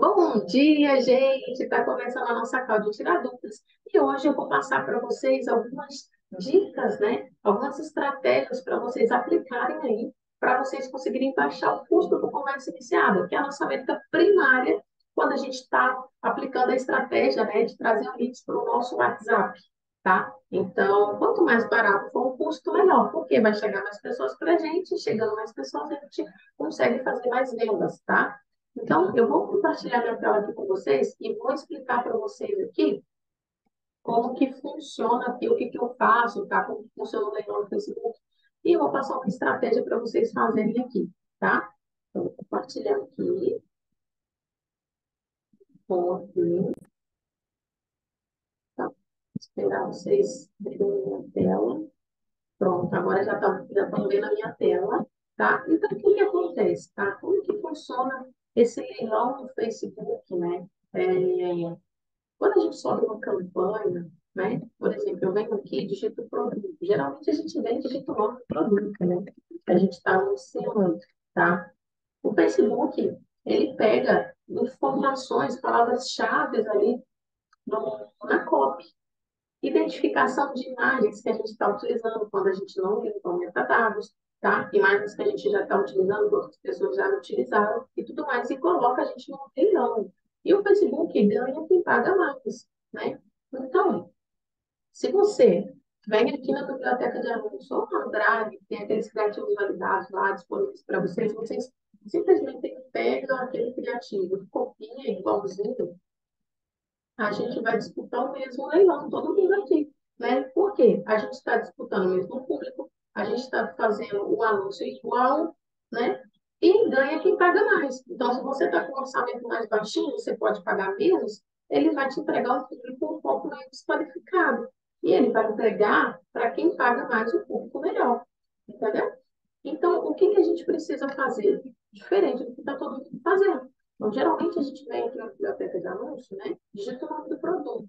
Bom dia, gente! Está começando a nossa call de tirar dúvidas e hoje eu vou passar para vocês algumas dicas, né? Algumas estratégias para vocês aplicarem aí, para vocês conseguirem baixar o custo do comércio iniciado, que é a nossa métrica primária quando a gente está aplicando a estratégia, né, de trazer leads para o nosso WhatsApp, tá? Então, quanto mais barato for o custo, melhor, porque vai chegar mais pessoas para a gente, chegando mais pessoas, a gente consegue fazer mais vendas, tá? Então, eu vou compartilhar minha tela aqui com vocês e vou explicar para vocês aqui como que funciona aqui, o que que eu faço, tá? Como que funciona o leilão no Facebook. E eu vou passar uma estratégia para vocês fazerem aqui, tá? Então, vou compartilhar aqui, vou aqui, tá? Esperar vocês verem a minha tela. Pronto, agora já estão vendo a minha tela, tá? Então, o que que acontece, tá? Como que funciona esse leilão no Facebook, né? Quando a gente sobe uma campanha, né? Por exemplo, eu venho aqui e digito o produto. Geralmente a gente vem e digita o nome do produto, né? Que a gente está anunciando, tá? O Facebook, ele pega informações, palavras-chave ali na copy. Identificação de imagens que a gente está utilizando quando a gente não limpou metadados, tá? Imagens que a gente já está utilizando, que outras pessoas já utilizaram e tudo mais, e coloca a gente no leilão. E o Facebook ganha quem paga mais, né? Então, se você vem aqui na biblioteca de anúncios ou na Drive, tem aqueles criativos validados lá disponíveis para vocês, vocês simplesmente pegam aquele criativo, copia igualzinho, a gente vai disputar o mesmo leilão, todo mundo aqui, né? Por quê? A gente está disputando o mesmo público, a gente está fazendo o anúncio igual, né? E ganha quem paga mais. Então, se você está com um orçamento mais baixinho, você pode pagar menos, ele vai te entregar um público um pouco mais desqualificado. E ele vai entregar para quem paga mais o público melhor. Entendeu? Então, o que que a gente precisa fazer? Diferente do que está todo mundo fazendo. Então, geralmente, a gente vem aqui na biblioteca de anúncio, né? Digita o nome do produto.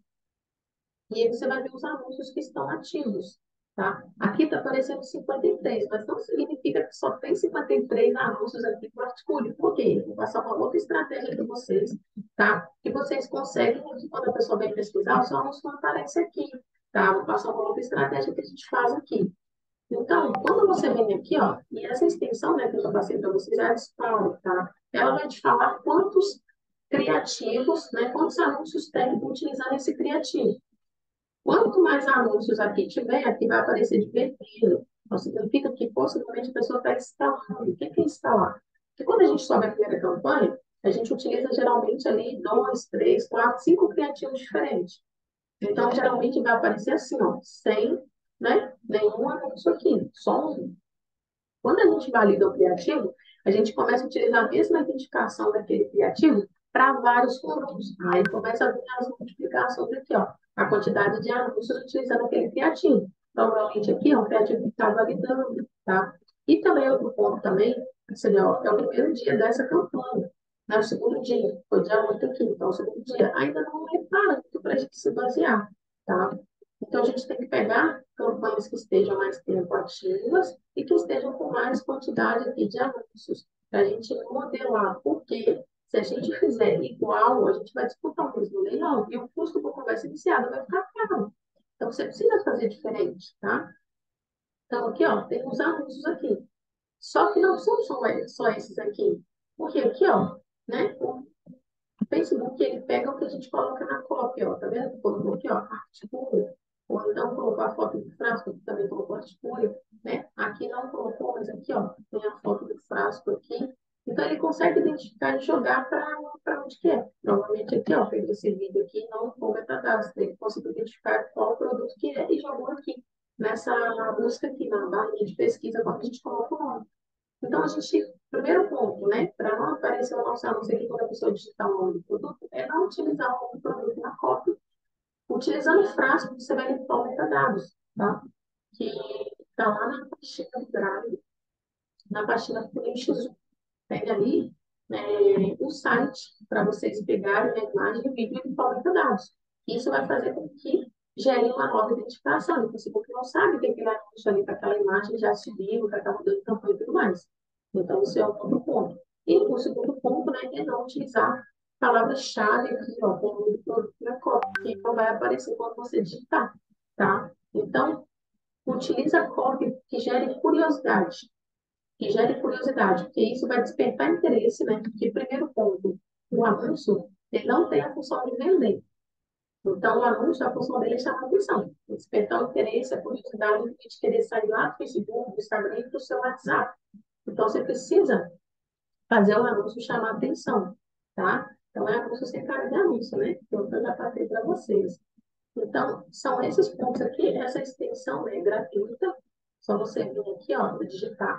E aí você vai ver os anúncios que estão ativos, tá? Aqui está aparecendo 53, mas não significa que só tem 53 anúncios aqui para Articule. Por quê? Vou passar uma outra estratégia para vocês, tá? Que vocês conseguem, quando a pessoa vem pesquisar, o seu anúncio não aparece aqui, tá? Vou passar uma outra estratégia que a gente faz aqui. Então, quando você vem aqui, ó, e essa extensão, né, que eu já passei para vocês, é a Discover, tá? Ela vai te falar quantos criativos, né, quantos anúncios tem utilizando esse criativo. Quanto mais anúncios aqui tiver, aqui vai aparecer de vermelho. Então, significa que possivelmente a pessoa está instalando. O que é instalar? Porque quando a gente sobe a primeira campanha, a gente utiliza geralmente ali dois, três, quatro, cinco criativos diferentes. Então, geralmente vai aparecer assim, ó, sem, né, nenhum anúncio aqui, só um. Quando a gente valida o criativo, a gente começa a utilizar a mesma identificação daquele criativo para vários produtos. Aí começa a vir as multiplicações aqui, ó, a quantidade de anúncios utilizando aquele criativo. Normalmente aqui é um criativo que está validando, tá? E também outro ponto também, seria, ó, é o primeiro dia dessa campanha, né? O segundo dia, foi dia 8 aqui, então o segundo dia ainda não é parâmetro para a gente se basear, tá? Então, a gente tem que pegar campanhas que estejam mais tempo ativas e que estejam com mais quantidade aqui de anúncios, para a gente modelar, porque se a gente fizer igual, a gente vai disputar o mesmo leilão e o custo por conversa iniciada vai ficar caro. Então, você precisa fazer diferente, tá? Então, aqui, ó, tem os anúncios aqui. Só que não são só esses aqui. Porque aqui, ó, né, o Facebook, ele pega o que a gente coloca na cópia, ó, tá vendo? Colocou aqui, ó, articula. Ou então colocou a foto do frasco, que também colocou articula, né? Aqui não colocou, mas aqui, ó, tem a foto do frasco aqui. Então, ele consegue identificar e jogar para onde que é. Normalmente aqui, ó, fez esse vídeo aqui, não com metadados. Ele conseguiu identificar qual produto que é e jogou aqui, nessa busca aqui, na barrinha de pesquisa, quando a gente coloca o nome. Então, a gente, primeiro ponto, né, para não aparecer o nosso anúncio aqui quando a pessoa digitar o nome do produto, é não utilizar o nome do produto na cópia. Utilizando o frasco, você vai limpar o metadados, tá? Que está lá na pastinha do Drive, na pastinha do NX1. Tem ali o site para vocês pegarem a imagem e o vídeo e limpar o metadados. Isso vai fazer com que gere uma nova identificação. O Facebook não sabe que aquele anúncio ali para aquela imagem já subiu, que acaba dando campanha e tudo mais. Então, esse é o outro ponto. E o segundo ponto, né, é não utilizar palavra-chave aqui, ó, com o nome do produto na cópia, que não vai aparecer quando você digitar, tá? Então, utiliza a cópia que gere curiosidade, porque isso vai despertar interesse, né? Porque, primeiro ponto, o anúncio, ele não tem a função de vender. Então, o anúncio, a função dele é chamar atenção, despertar o interesse, a curiosidade de querer sair lá do Facebook, do Instagram e do seu WhatsApp. Então, você precisa fazer o anúncio chamar atenção, tá? Então, é anúncio sem cara de anúncio, né? Que eu já passei para vocês. Então, são esses pontos aqui, essa extensão é gratuita, só você vir aqui, ó, digitar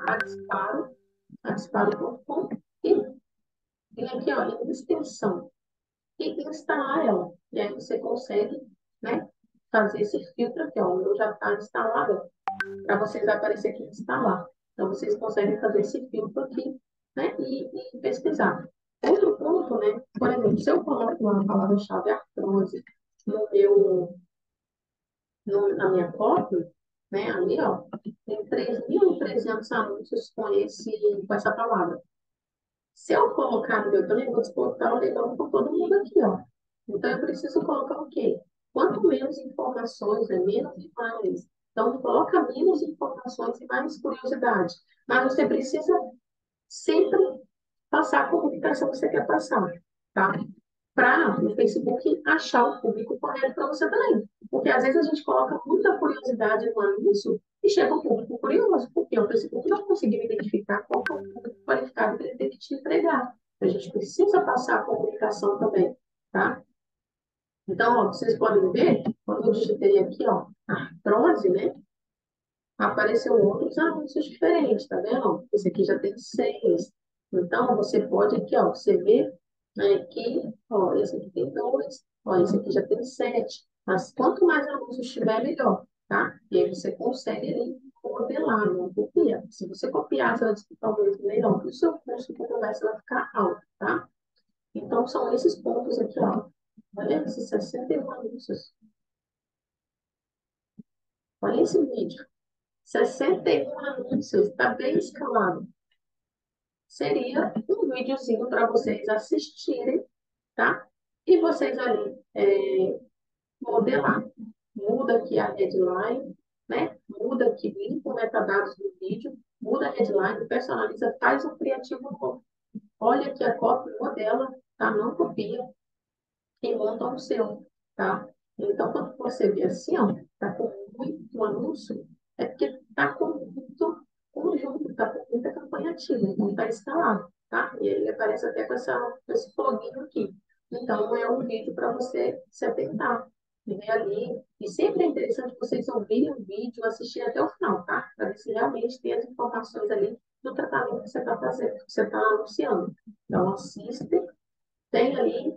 adisparo.com e vir aqui, ó, em extensão e instalar ela. E aí você consegue, né, fazer esse filtro aqui, ó, o meu já está instalado, para vocês aparecer aqui instalar. Então, vocês conseguem fazer esse filtro aqui, né, e pesquisar. Outro ponto, né, por exemplo, se eu coloco uma palavra-chave artrose no meu, na minha cópia, né, ali, ó, tem 3.300 anúncios com essa palavra. Se eu colocar no meu também, vou disputar o leilão com todo mundo aqui, ó. Então, eu preciso colocar o quê? Quanto menos informações, é menos e mais. Então, coloca menos informações e mais curiosidade. Mas você precisa sempre passar a comunicação que você quer passar, tá? Para o Facebook achar o público correto para você também. Porque às vezes a gente coloca muita curiosidade no anúncio e chega um público curioso, porque o Facebook não conseguiu identificar qual é o público qualificado que ele tem que te entregar. A gente precisa passar a comunicação também, tá? Então, ó, vocês podem ver, quando eu digitei aqui, ó, artrose, né? Apareceu outros anúncios diferentes, tá vendo? Esse aqui já tem 6. Então, você pode aqui, ó, você vê, né, que, ó, esse aqui tem 2, ó, esse aqui já tem 7. Mas quanto mais anúncios tiver, melhor, tá? E aí você consegue ali modelar, não copia. Se você copiar, você vai disputar o mesmo leilão, o seu custo de conversa vai ficar alto, tá? Então, são esses pontos aqui, ó. Olha esses 61 anúncios. Olha esse vídeo. 61 anúncios, está bem escalado. Seria um videozinho para vocês assistirem, tá? E vocês ali modelar. Muda aqui a headline, né? Muda aqui, limpa o metadados do vídeo, muda a headline, personaliza, faz um criativo novo. Olha aqui a cópia, modela, tá? Não copia e monta o seu, tá? Então, quando você vê assim, ó, tá com muito anúncio, é porque tá com muito conjunto, tá com muita campanha ativa, então tá escalado, tá? E ele aparece até com esse foguinho aqui. Então, é um vídeo para você se atentar, ver ali. E sempre é interessante vocês ouvirem o vídeo, assistir até o final, tá? Para ver se realmente tem as informações ali do tratamento que você está fazendo, que você está anunciando. Então, assiste, tem ali.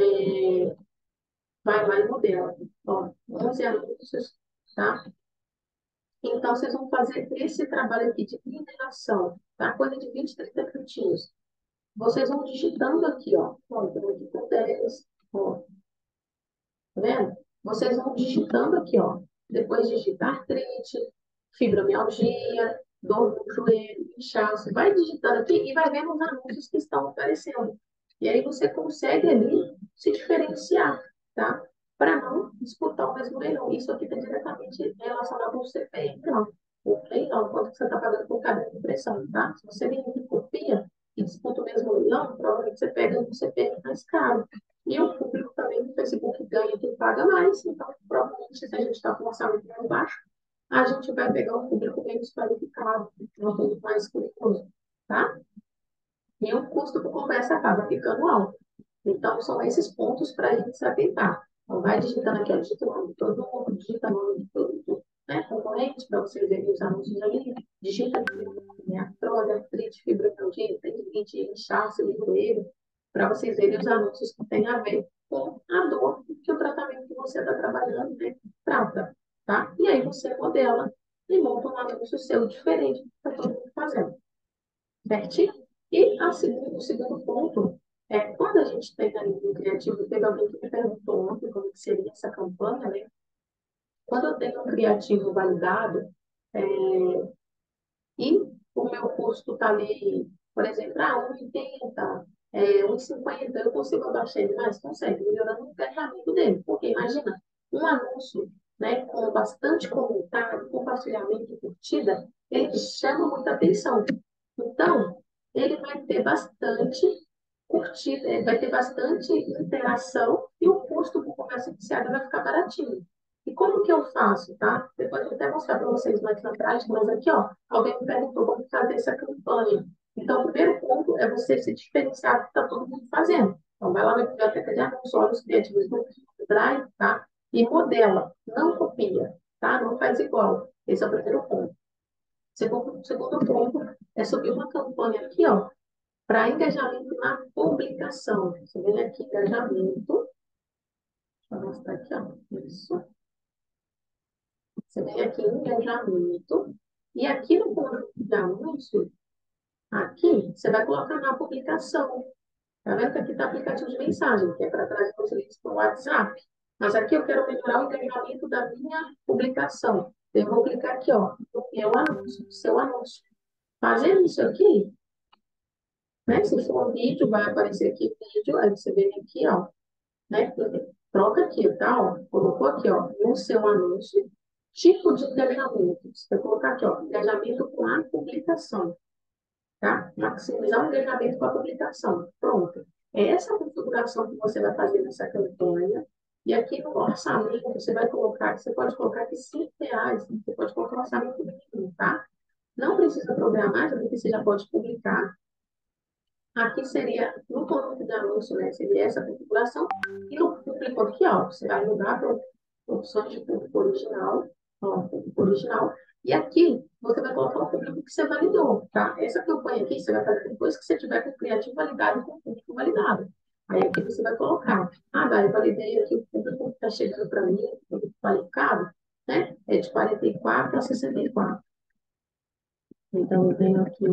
Vai lá e modela. Ó, 11 anúncios, tá? Então, vocês vão fazer esse trabalho aqui de mineração, tá? Coisa de 20, 30 minutinhos. Vocês vão digitando aqui, ó. Ó, então aqui com 10, ó. Tá vendo? Vocês vão digitando aqui, ó. Depois digitar artrite, fibromialgia, dor no joelho, inchaço. Vai digitando aqui e vai vendo os anúncios que estão aparecendo. E aí você consegue ali se diferenciar, tá? Para não disputar o mesmo leilão. Isso aqui está diretamente relacionado ao CPI, não. O leilão, quanto que você está pagando por cada impressão, tá? Se você vem e copia e disputa o mesmo leilão, provavelmente você pega um CPI mais caro. E o público também do Facebook ganha quem paga mais. Então, provavelmente, se a gente está com um orçamento mais baixo, a gente vai pegar um público menos qualificado, um público mais curioso, tá? E o custo por conversa acaba ficando alto. Então, são esses pontos para a gente se atentar. Então, vai digitando aqui, ó, digita o nome de todo mundo, digita o nome de todo, né, concorrente, para vocês verem os anúncios ali. Digita aqui, né, artrose, artrite, fibromialgia, tendinite, inchaço, livreiro, para vocês verem os anúncios que têm a ver com a dor que o tratamento que você está trabalhando, né, trata, tá? E aí você modela e monta um anúncio seu diferente para todo mundo fazendo, certinho? E o segundo ponto é, quando a gente tem ali no criativo, teve alguém que me perguntou ontem como que seria essa campanha, né? Quando eu tenho um criativo validado, é, e o meu custo está ali, por exemplo, 1,80, 1,50, eu consigo abaixar ele mais? Consegue, melhorando o engajamento dele. Porque imagina, um anúncio, né, com bastante comentário, compartilhamento e curtida, ele chama muita atenção. Então, ele vai ter bastante curtida, vai ter bastante interação e o custo por conversa iniciada vai ficar baratinho. E como que eu faço, tá? Depois eu vou até mostrar para vocês mais na prática, mas aqui, ó, alguém me perguntou como fazer essa campanha. Então, o primeiro ponto é você se diferenciar do que está todo mundo fazendo. Então, vai lá na biblioteca de anúncios, olha os criativos do Drive, tá? E modela, não copia, tá? Não faz igual. Esse é o primeiro ponto. Segundo ponto é subir uma campanha aqui, ó, para engajamento na publicação. Você vem aqui, engajamento. Deixa eu mostrar aqui, ó. Isso. Você vem aqui, engajamento. E aqui no conjunto de anúncio, aqui, você vai colocar na publicação. Tá vendo que aqui está aplicativo de mensagem, que é para trazer os links para o WhatsApp. Mas aqui eu quero melhorar o engajamento da minha publicação. Eu vou clicar aqui, ó, no meu anúncio, no seu anúncio. Fazendo isso aqui, né? Se for um vídeo, vai aparecer aqui vídeo, aí você vem aqui, ó, né? Troca aqui, tá? Ó, colocou aqui, ó, no seu anúncio, tipo de engajamento. Você vai colocar aqui, ó, engajamento com a publicação, tá? Maximizar o engajamento com a publicação. Pronto. É essa configuração que você vai fazer nessa campanha. E aqui no orçamento, você pode colocar aqui R$ 5, você pode colocar um orçamento mínimo, tá? Não precisa programar, porque você já pode publicar. Aqui seria, no conjunto de anúncio, né, seria essa configuração. E no público aqui, ó, você vai mudar para opções de público original, ó, público original. E aqui, você vai colocar o público que você validou, tá? Essa campanha aqui, você vai fazer depois que você tiver com o criativo validado e com o público validado. Aí aqui você vai colocar, Dai, eu validei aqui o público que está chegando para mim, o público qualificado, né? É de 44 a 64. Então, eu venho aqui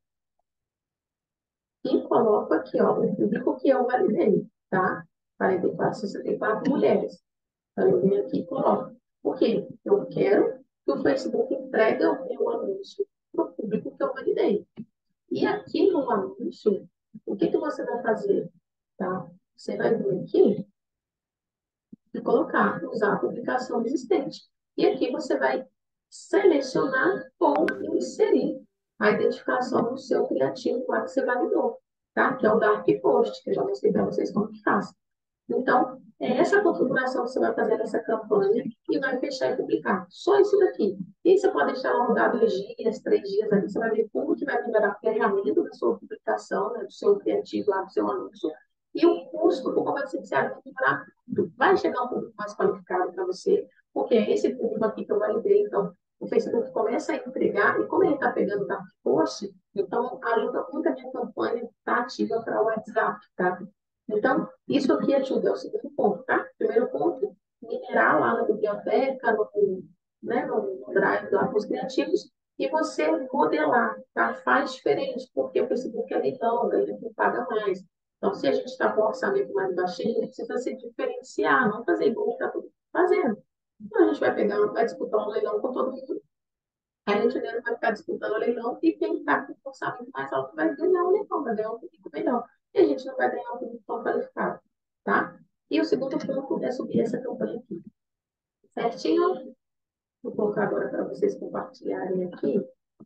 e coloco aqui, ó, o público que eu validei, tá? 44, 64 mulheres. Então, eu venho aqui e coloco. Por quê? Eu quero que o Facebook entregue o meu anúncio para o público que eu validei. E aqui no anúncio, o que que você vai fazer? Tá? Você vai vir aqui e colocar, usar a publicação existente. E aqui você vai selecionar ou inserir a identificação do seu criativo lá que você validou, tá? Que é o Dark Post, que eu já mostrei para vocês como que faz. Então, é essa configuração que você vai fazer nessa campanha e vai fechar e publicar. Só isso daqui. E você pode deixar ela rodar 2 dias, 3 dias ali, você vai ver como que vai melhorar o engajamento da sua publicação, né, do seu criativo lá, do seu anúncio. E o custo por conversa iniciada vai melhorar tudo. Vai chegar um público mais qualificado para você, porque é esse público aqui que eu validei. Então, o Facebook começa a entregar, e como ele está pegando Dark Post, então ajuda muito a minha campanha estar ativa para o WhatsApp, tá? Então, isso aqui ajuda, é o segundo ponto, tá? Primeiro ponto, minerar lá na biblioteca, né, no Drive lá com os criativos, e você modelar, tá? Faz diferente, porque o Facebook é leilão, ele não paga mais. Então, se a gente está com um orçamento mais baixinho, a gente precisa se diferenciar, não fazer igual que está todo mundo fazendo. Então, a gente vai pegar, vai disputar um leilão com todo mundo, a gente mesmo vai ficar disputando o leilão e quem está com o orçamento mais alto vai ganhar o leilão, vai ganhar um público melhor. E a gente não vai ganhar um público tão qualificado, tá? E o segundo ponto é subir essa campanha aqui. Certinho? Vou colocar agora para vocês compartilharem aqui.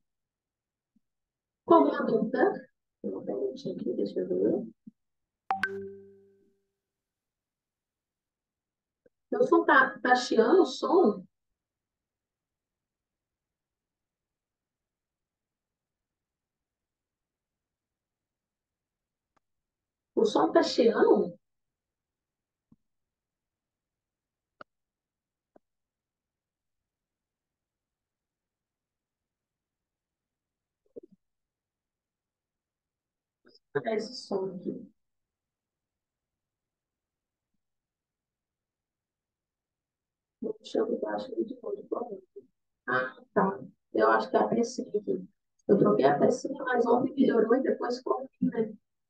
Com alguma dúvida? Eu vou perguntar aqui, deixa eu ver. Meu som tá chiando o som? O som tá chiando? É esse som aqui. Deixa eu baixo de novo. Ah, tá. Eu acho que é a pecinha aqui. Eu troquei a pecinha, mas ontem melhorou e depois ficou ruim, né?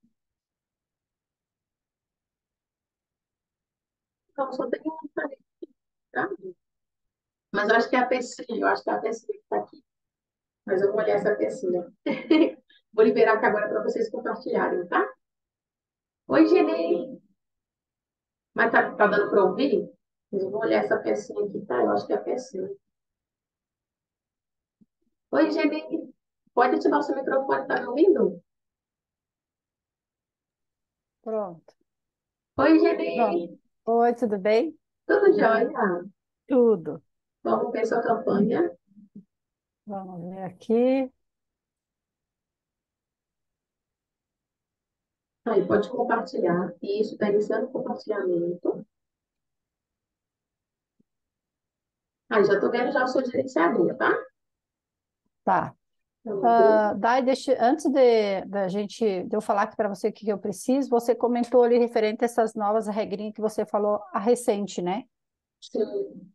Então, só tem um pra mim, tá? Mas eu acho que é a pecinha, eu acho que é a pecinha que está aqui. Mas eu vou olhar essa pecinha. Vou liberar aqui agora para vocês compartilharem, tá? Oi, Geni. Mas tá dando para ouvir? Eu vou olhar essa pecinha aqui, tá? Eu acho que é a pecinha. Oi, Geni. Pode ativar o seu microfone, tá me ouvindo? Pronto, Oi, pronto. Geni. Oi, tudo bem? Tudo jóia? Tudo. Vamos ver sua campanha. Vamos ver aqui. Aí, pode compartilhar. Isso, está iniciando o compartilhamento. Aí, já estou vendo já o seu gerenciador, tá? Tá. Vamos ver. Dai, antes de eu falar aqui para você o que eu preciso, você comentou ali referente a essas novas regrinhas que você falou a recente, né? Sim,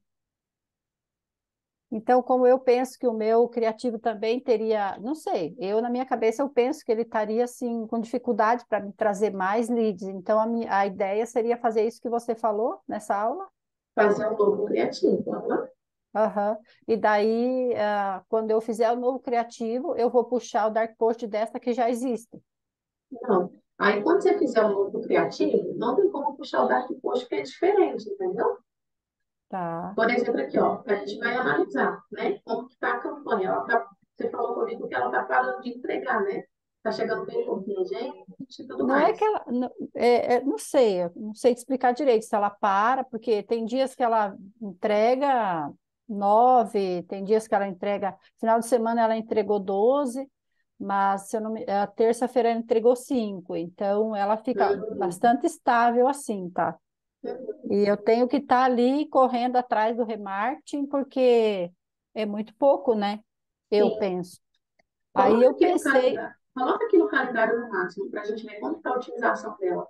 Então, como eu penso que o meu criativo também teria, não sei, eu na minha cabeça eu penso que ele estaria assim com dificuldade para me trazer mais leads. Então, a ideia seria fazer isso que você falou nessa aula. fazer um novo criativo. Aham. Aham. E daí, quando eu fizer o novo criativo, eu vou puxar o dark post desta que já existe. Não. Aí, quando você fizer um novo criativo, não tem como puxar o Dark Post, que é diferente, entendeu? Tá. Por exemplo, aqui, ó, a gente vai analisar, né? Como que está a campanha. Você falou comigo que ela está parando de entregar, né? Está chegando bem pouquinho gente e tudo Não é que mais. ela, não sei te explicar direito se ela para, porque tem dias que ela entrega 9, tem dias que ela entrega, final de semana ela entregou 12, mas se eu não me, a terça-feira ela entregou 5, então ela fica Uhum. bastante estável assim, tá? E eu tenho que estar ali correndo atrás do remarketing, porque é muito pouco, né? Eu Sim. penso. Aí Coloca eu aqui no pensei, calendário. Coloca aqui no calendário no máximo para a gente ver como está a utilização dela.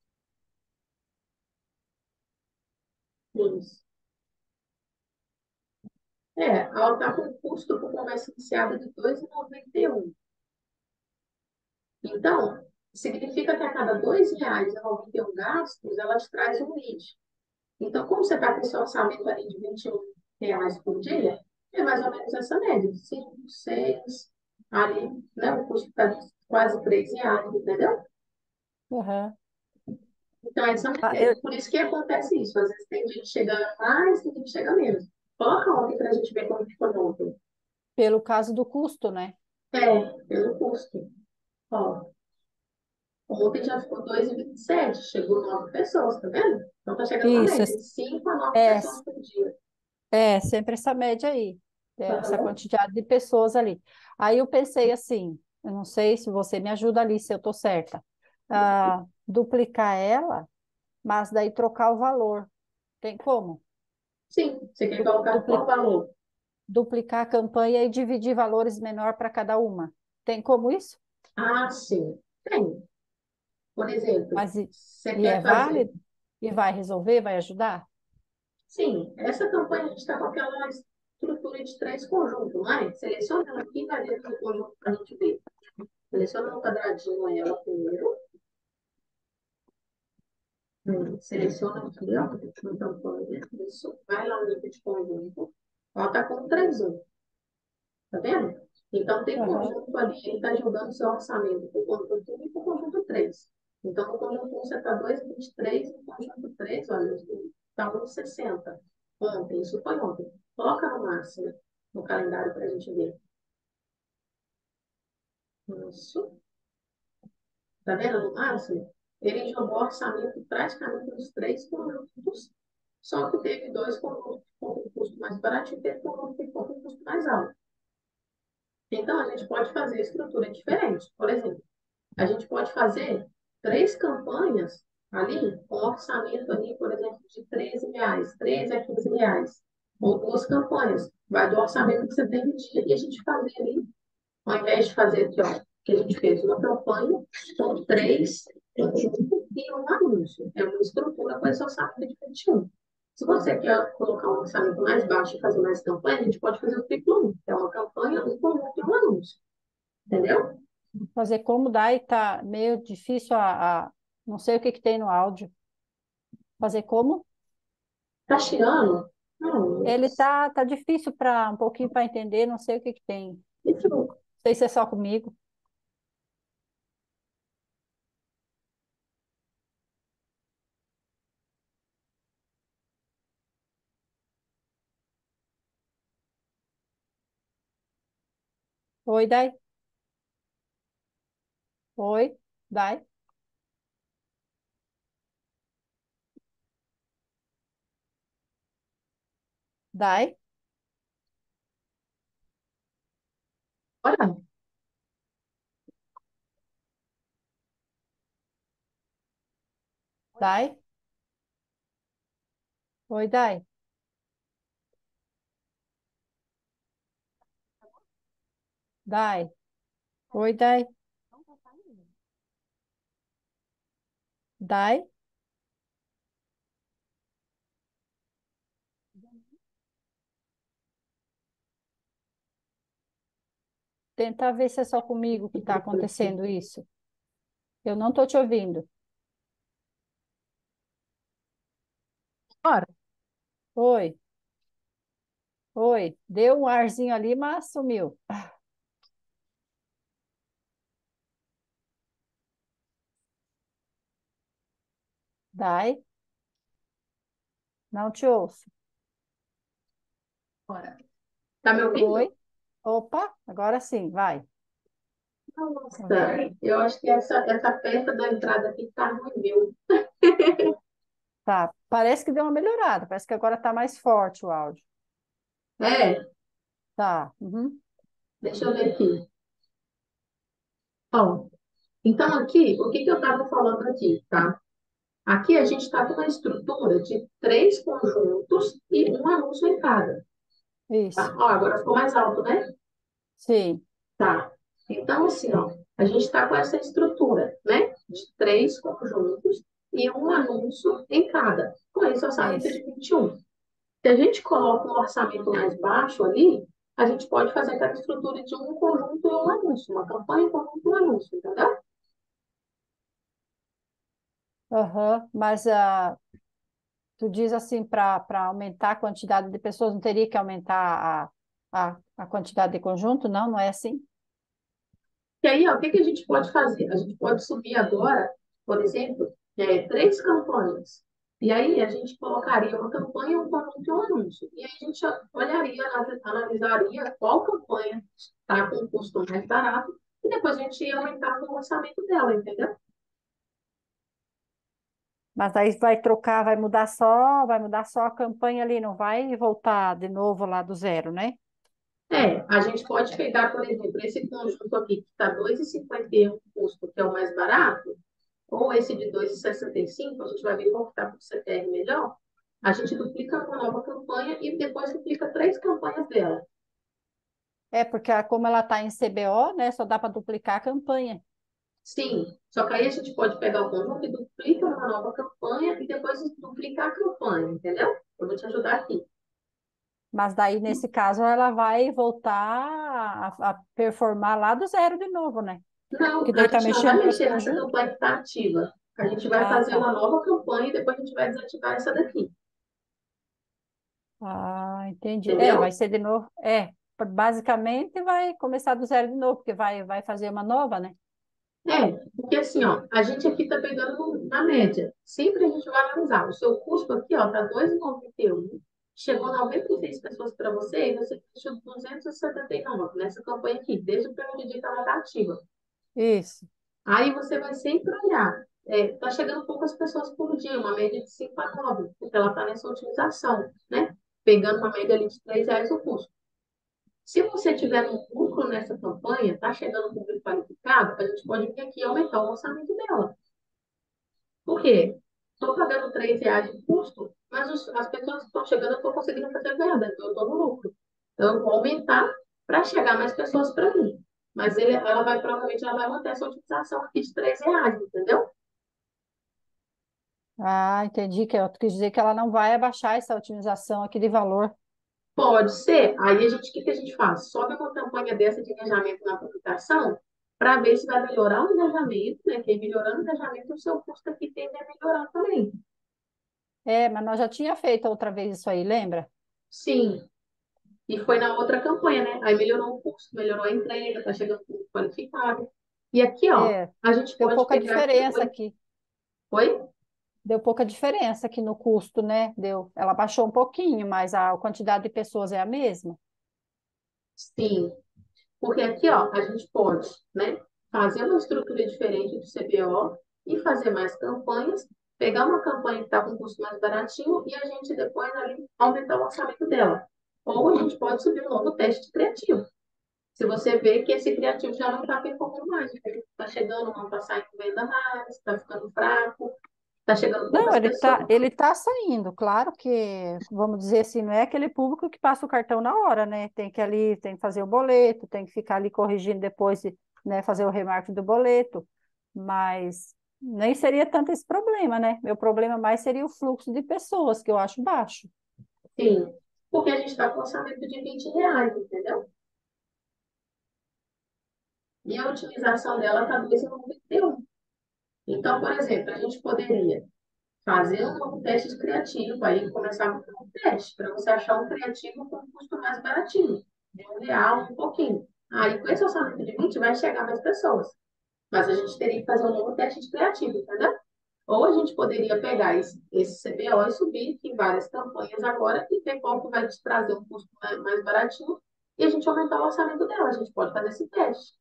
Isso. Ela está com custo por conversa iniciada de 2,91. Então, significa que a cada R$ 2,91 gastos, ela te traz um lead. Então, como você está com esse orçamento ali de R$ 21 por dia, é mais ou menos essa média, de 5, 6, ali, né? O custo está quase R$ 3, entendeu? aham. Então, Ah, eu- por isso que acontece isso. Às vezes tem gente chegando mais, tem gente que chega menos. Coloca ontem para a gente ver como que foi ontem. pelo caso do custo, né? Pelo custo. Ó, ontem já ficou 2,27, chegou 9 pessoas, tá vendo? Então, tá chegando uma Isso, média de 5 a 9 é, pessoas por dia. sempre essa média aí, essa Aham. quantidade de pessoas ali. Aí eu pensei assim, eu não sei se você me ajuda ali, se eu estou certa, duplicar ela, mas daí trocar o valor. Tem como? Sim, você quer Du- colocar qual dupli- valor? duplicar a campanha e dividir valores menor para cada uma. Tem como isso? Ah, sim, tem. Por exemplo, Mas você e é quer fazer. válido? E vai resolver, vai ajudar? Sim, essa campanha a gente está com aquela estrutura de 3 conjuntos, não é? Seleciona ela aqui e vai dentro do conjunto para a gente ver. Seleciona no quadradinho ela primeiro. Seleciona aqui, ó, na campanha. Isso. Vai lá no nível de conjunto. Ela está com 3 tá vendo? Então, tem Aham, conjunto ali, ele está jogando seu orçamento para o conjunto 1 e para o conjunto 3. Então, no conjunto 1 você está 2,23, no conjunto 3 olha, está 1,60. Ontem, isso foi ontem. Coloca no máximo no calendário para a gente ver. Isso. Tá vendo no máximo? Ele jogou orçamento praticamente nos 3 conjuntos, só que teve 2 conjuntos com um custo mais barato e teve conjunto que com um custo mais alto. Então, a gente pode fazer estrutura diferente. Por exemplo, a gente pode fazer 3 campanhas ali, com orçamento ali, por exemplo, de R$ 13, 13 a R$ 15. Ou 2 campanhas. Vai do orçamento que você tem no dia e a gente fazer ali, ao invés de fazer aqui, ó, que a gente fez uma campanha com 3 conjuntos e um anúncio. É uma estrutura com esse orçamento de 21. Se você quer colocar um orçamento mais baixo e fazer mais campanha, a gente pode fazer o triplo 1, que é uma campanha, um conjunto e um anúncio. Entendeu? fazer como dá e tá meio difícil não sei o que que tem no áudio. Fazer como? Tá chiando? Não, Ele tá difícil para um pouquinho para entender, não sei o que que tem. Não isso sei se é só comigo. Oi, Dai. Oi, Dai. Dai. Olha, Dai. Oi, Dai. Dai. Oi, Dai. Dai. Tenta ver se é só comigo que está acontecendo isso. Eu não estou te ouvindo. ora, Oi, oi. Deu um arzinho ali, mas sumiu. Dai. Não te ouço. ora. Tá me Oi. ouvindo? Opa, agora sim, vai. Nossa, eu acho que essa festa da entrada aqui tá ruim, viu? Tá. Parece que deu uma melhorada. Parece que agora está mais forte o áudio. É, Tá. Uhum. deixa eu ver aqui. Ó, então aqui, o que que eu estava falando aqui, tá? Aqui a gente está com uma estrutura de três conjuntos e um anúncio em cada, tá? Isso. Ó, agora ficou mais alto, né? Sim, Tá. Então, assim, ó, a gente está com essa estrutura, né? De três conjuntos e um anúncio em cada. Com isso, orçamento isso. de 21. Se a gente coloca um orçamento mais baixo ali, a gente pode fazer aquela estrutura de um conjunto e um anúncio, uma campanha, um conjunto e um anúncio, entendeu? Aham. Mas tu diz assim, para aumentar a quantidade de pessoas, não teria que aumentar a quantidade de conjunto? Não, não é assim? E aí, ó, o que que a gente pode fazer? A gente pode subir agora, por exemplo, três campanhas. E aí a gente colocaria uma campanha, um conjunto e um anúncio. E aí a gente olharia, analisaria qual campanha está com o custo mais barato e depois a gente ia aumentar o orçamento dela, entendeu? Mas aí vai mudar só a campanha ali, não vai voltar de novo lá do zero, né? A gente pode pegar, por exemplo, esse conjunto aqui que está 2,51 custo, que é o mais barato, ou esse de 2,65, a gente vai ver qual que está para o CTR melhor. A gente duplica uma nova campanha e depois duplica três campanhas dela. É, porque como ela está em CBO, né, só dá para duplicar a campanha. Sim, só que aí a gente pode pegar o conjunto e duplica uma nova campanha e depois duplicar a campanha, entendeu? Eu vou te ajudar aqui. Mas daí, nesse caso, ela vai voltar a performar lá do zero de novo, né? Não, Porque a daí tá gente não vai mexendo nos mexer nessa conjuntos. campanha que está ativa. A gente vai Ah, fazer tá. uma nova campanha e depois a gente vai desativar essa daqui, Ah, entendi. É, vai entendeu? ser de novo. É, basicamente vai começar do zero de novo, porque vai fazer uma nova, né? Porque assim, ó, a gente aqui está pegando na média. Sempre a gente vai analisar. O seu custo aqui, ó, tá 2,91. Chegou 96 pessoas para você e você fechou 279 nessa campanha aqui, desde o primeiro dia que ela está ativa. Isso. Aí você vai sempre olhar. Tá chegando poucas pessoas por dia, uma média de 5 a 9, porque ela está nessa otimização, né? Pegando uma média ali de R$ 3 o custo. Se você tiver um lucro nessa campanha, está chegando um público qualificado, a gente pode vir aqui e aumentar o orçamento dela. Por quê? Estou pagando R$ 3 de custo, mas as pessoas que estão chegando, eu estou conseguindo fazer venda, então eu estou no lucro. Então, eu vou aumentar para chegar mais pessoas para mim. Mas ela vai, provavelmente, ela vai manter essa otimização aqui de R$ 3, entendeu? Ah, entendi que eu quis dizer que ela não vai abaixar essa otimização aqui de valor. Pode ser. Aí, o que que a gente faz? Sobe uma campanha dessa de engajamento na publicação para ver se vai melhorar o engajamento, né? Que aí, melhorando o engajamento, o seu custo aqui tende a melhorar também. É, mas nós já tinha feito outra vez isso aí, lembra? Sim, e foi na outra campanha, né? Aí melhorou o custo, melhorou a entrega, tá chegando tudo qualificado. E aqui, ó, É, a gente deu pode pouca pegar aqui. diferença Oi? aqui. Oi? Deu pouca diferença aqui no custo, né? Deu. Ela baixou um pouquinho, mas a quantidade de pessoas é a mesma. Sim. Porque aqui, ó, a gente pode, né, fazer uma estrutura diferente do CBO e fazer mais campanhas, pegar uma campanha que está com custo mais baratinho e a gente depois ali aumentar o orçamento dela. Ou a gente pode subir um novo teste criativo. Se você vê que esse criativo já não está performando mais, está chegando, não está saindo venda mais, está ficando fraco, está chegando Não, poucas pessoas. ele tá saindo, claro que, vamos dizer assim, não é aquele público que passa o cartão na hora, né? Tem que ali, tem que fazer o boleto, tem que ficar ali corrigindo depois, né, fazer o remarque do boleto, mas nem seria tanto esse problema, né? Meu problema mais seria o fluxo de pessoas, que eu acho baixo. Sim, porque a gente está com orçamento de R$ 20, entendeu? E a utilização dela está 2,91. Então, por exemplo, a gente poderia fazer um novo teste criativo, aí começar com um teste, para você achar um criativo com um custo mais baratinho, de R$ 1, um pouquinho. Aí, com esse orçamento de 20 vai chegar mais pessoas. Mas a gente teria que fazer um novo teste de criativo, entendeu? Ou a gente poderia pegar esse CBO e subir em várias campanhas agora e ver qual que vai te trazer um custo mais baratinho e a gente aumentar o orçamento dela. A gente pode fazer esse teste.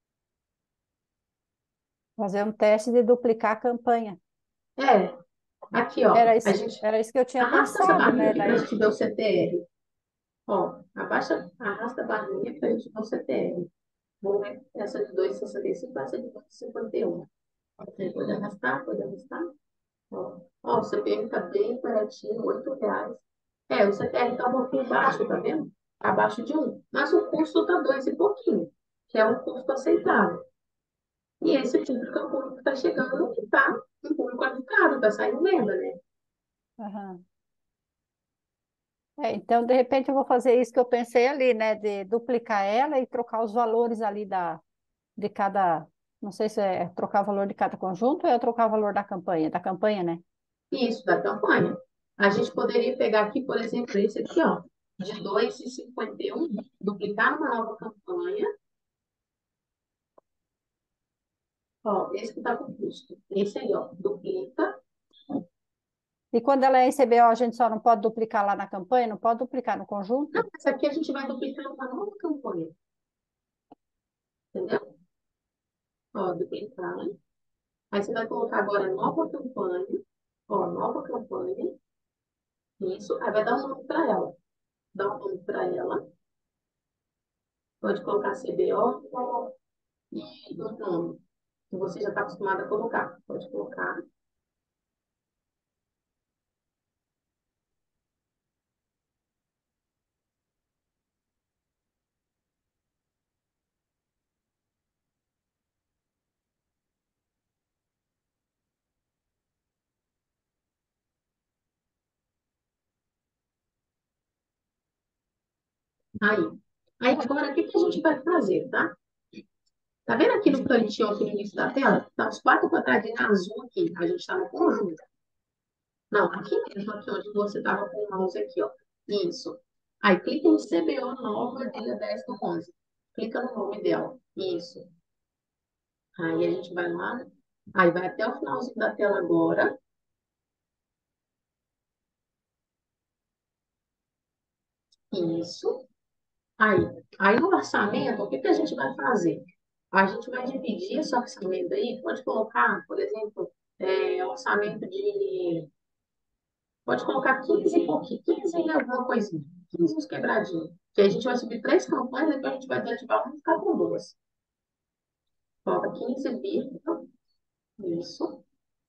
Fazer um teste de duplicar a campanha. É, aqui, ó, a gente Era isso que eu tinha arrasta essa pensado, barrinha né? aqui para a Daí, gente ver o CTR. Ó, abaixa, arrasta a barrinha para a gente ver o CTR. Vou ver essa de 2,65, essa de 2,51. Pode arrastar, pode arrastar. Ó, o CPM está bem baratinho, R$ 8. É, o CTR está um pouquinho baixo, tá vendo? Abaixo de 1. Mas o custo está 2 e pouquinho, que é um custo aceitável. E esse público é um público que está chegando, que está um público educado, está saindo venda, né? aham. É, então, de repente, eu vou fazer isso que eu pensei ali, né? De duplicar ela e trocar os valores ali de cada. Não sei se é trocar o valor de cada conjunto ou é trocar o valor da campanha, né? Isso, da campanha. A gente poderia pegar aqui, por exemplo, esse aqui, ó, de 2,51, duplicar numa nova campanha. Ó, esse que está com custo. Esse aí, ó, duplica. E quando ela é em CBO, a gente só não pode duplicar lá na campanha, não pode duplicar no Não, conjunto? essa aqui a gente vai duplicar numa nova campanha, entendeu? Ó, duplicar. Aí você vai colocar agora nova campanha. Ó, nova campanha. Isso. Aí vai dar um nome para ela. Dá um nome para ela. Pode colocar CBO e o nome que você já está acostumado a colocar. Pode colocar. Aí. Aí agora, o que que a gente vai fazer, tá? Tá vendo aqui no cantinho, aqui no início da tela? Tá os quatro quadradinhos azul aqui. A gente está no conjunto. Não, aqui mesmo, aqui onde você estava com o mouse aqui, ó. Isso. Aí clica em CBO nova, dia 10 do 11. Clica no nome dela. Isso. Aí a gente vai lá. Aí vai até o finalzinho da tela agora. Isso. Aí, aí no orçamento, o que que a gente vai fazer? A gente vai dividir esse orçamento aí, pode colocar, por exemplo, orçamento de. Pode colocar 15 e pouquinho, 15 e alguma coisinha, 15 uns quebradinhos. Que aí a gente vai subir três campanhas, depois a gente vai desativar uma e ficar com duas. Coloca 15 vírgula, isso,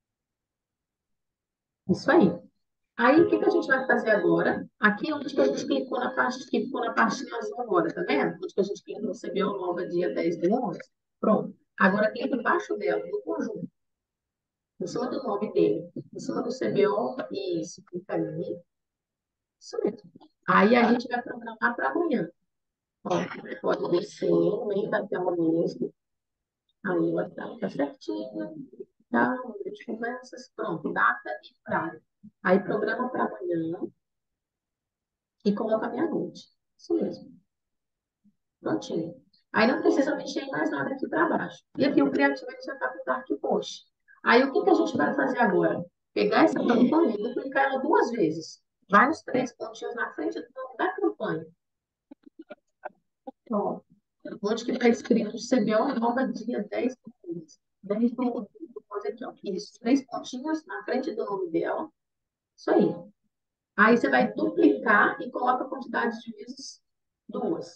isso aí. Aí, o que que a gente vai fazer agora? Aqui é onde que a gente clicou na parte, clicou na pastinha azul agora, tá vendo? Onde que a gente clicou no CBO nova dia 10 de 11. Pronto. Agora clica embaixo dela, no conjunto, em cima do nome dele, em cima do CBO, isso, clica ali, isso mesmo. Aí a gente vai programar para amanhã. Ó, pode descer no meio da tela mesmo. Aí o WhatsApp tá certinho. Tá, número de conversas, pronto, data e prazo. Aí programa para amanhã e coloca meia-noite. Isso mesmo. Prontinho. Aí não precisa mexer em mais nada aqui para baixo. E aqui o criativo ele já está com o Dark Post. Aí o que que a gente vai fazer agora? Pegar essa campanha e duplicar ela duas vezes. Vários três pontinhos na frente do nome da campanha. Ó. Onde que está escrito CBO nova dia 10 do 15. 10 do... Vou fazer aqui, ó. Isso, três pontinhos na frente do nome dela. Isso aí. Aí você vai duplicar e coloca a quantidade de vezes duas.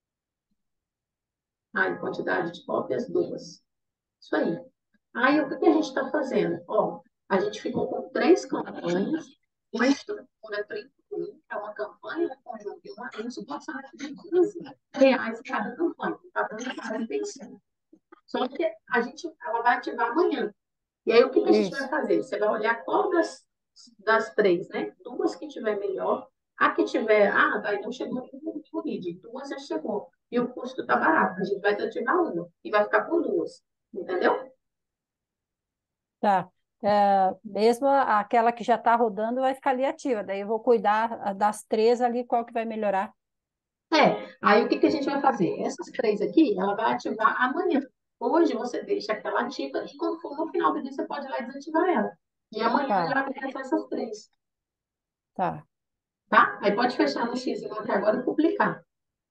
Aí, quantidade de cópias, duas. Isso aí. Aí, o que que a gente está fazendo? Ó, a gente ficou com três campanhas, uma estrutura 31, que é uma campanha da conjunto e uma anúncio com orçamento de R$ 15 cada campanha. Tá dando 45. Só que ela vai ativar amanhã. E aí, o que que a gente vai Isso. fazer? Você vai olhar qual das três, né? Duas que tiver melhor. A que tiver, daí não chegou no lead. Duas já chegou. E o custo está barato. A gente vai desativar uma e vai ficar com duas. Entendeu? Tá. Mesmo aquela que já está rodando vai ficar ali ativa. Daí eu vou cuidar das três ali, qual que vai melhorar. Aí o que que a gente vai fazer? Essas três aqui, ela vai ativar amanhã. Hoje você deixa aquela ativa e quando for no final do dia você pode ir lá e desativar ela. E amanhã já Tá, vai começar essas três, tá. tá? Aí pode fechar no X até agora e publicar.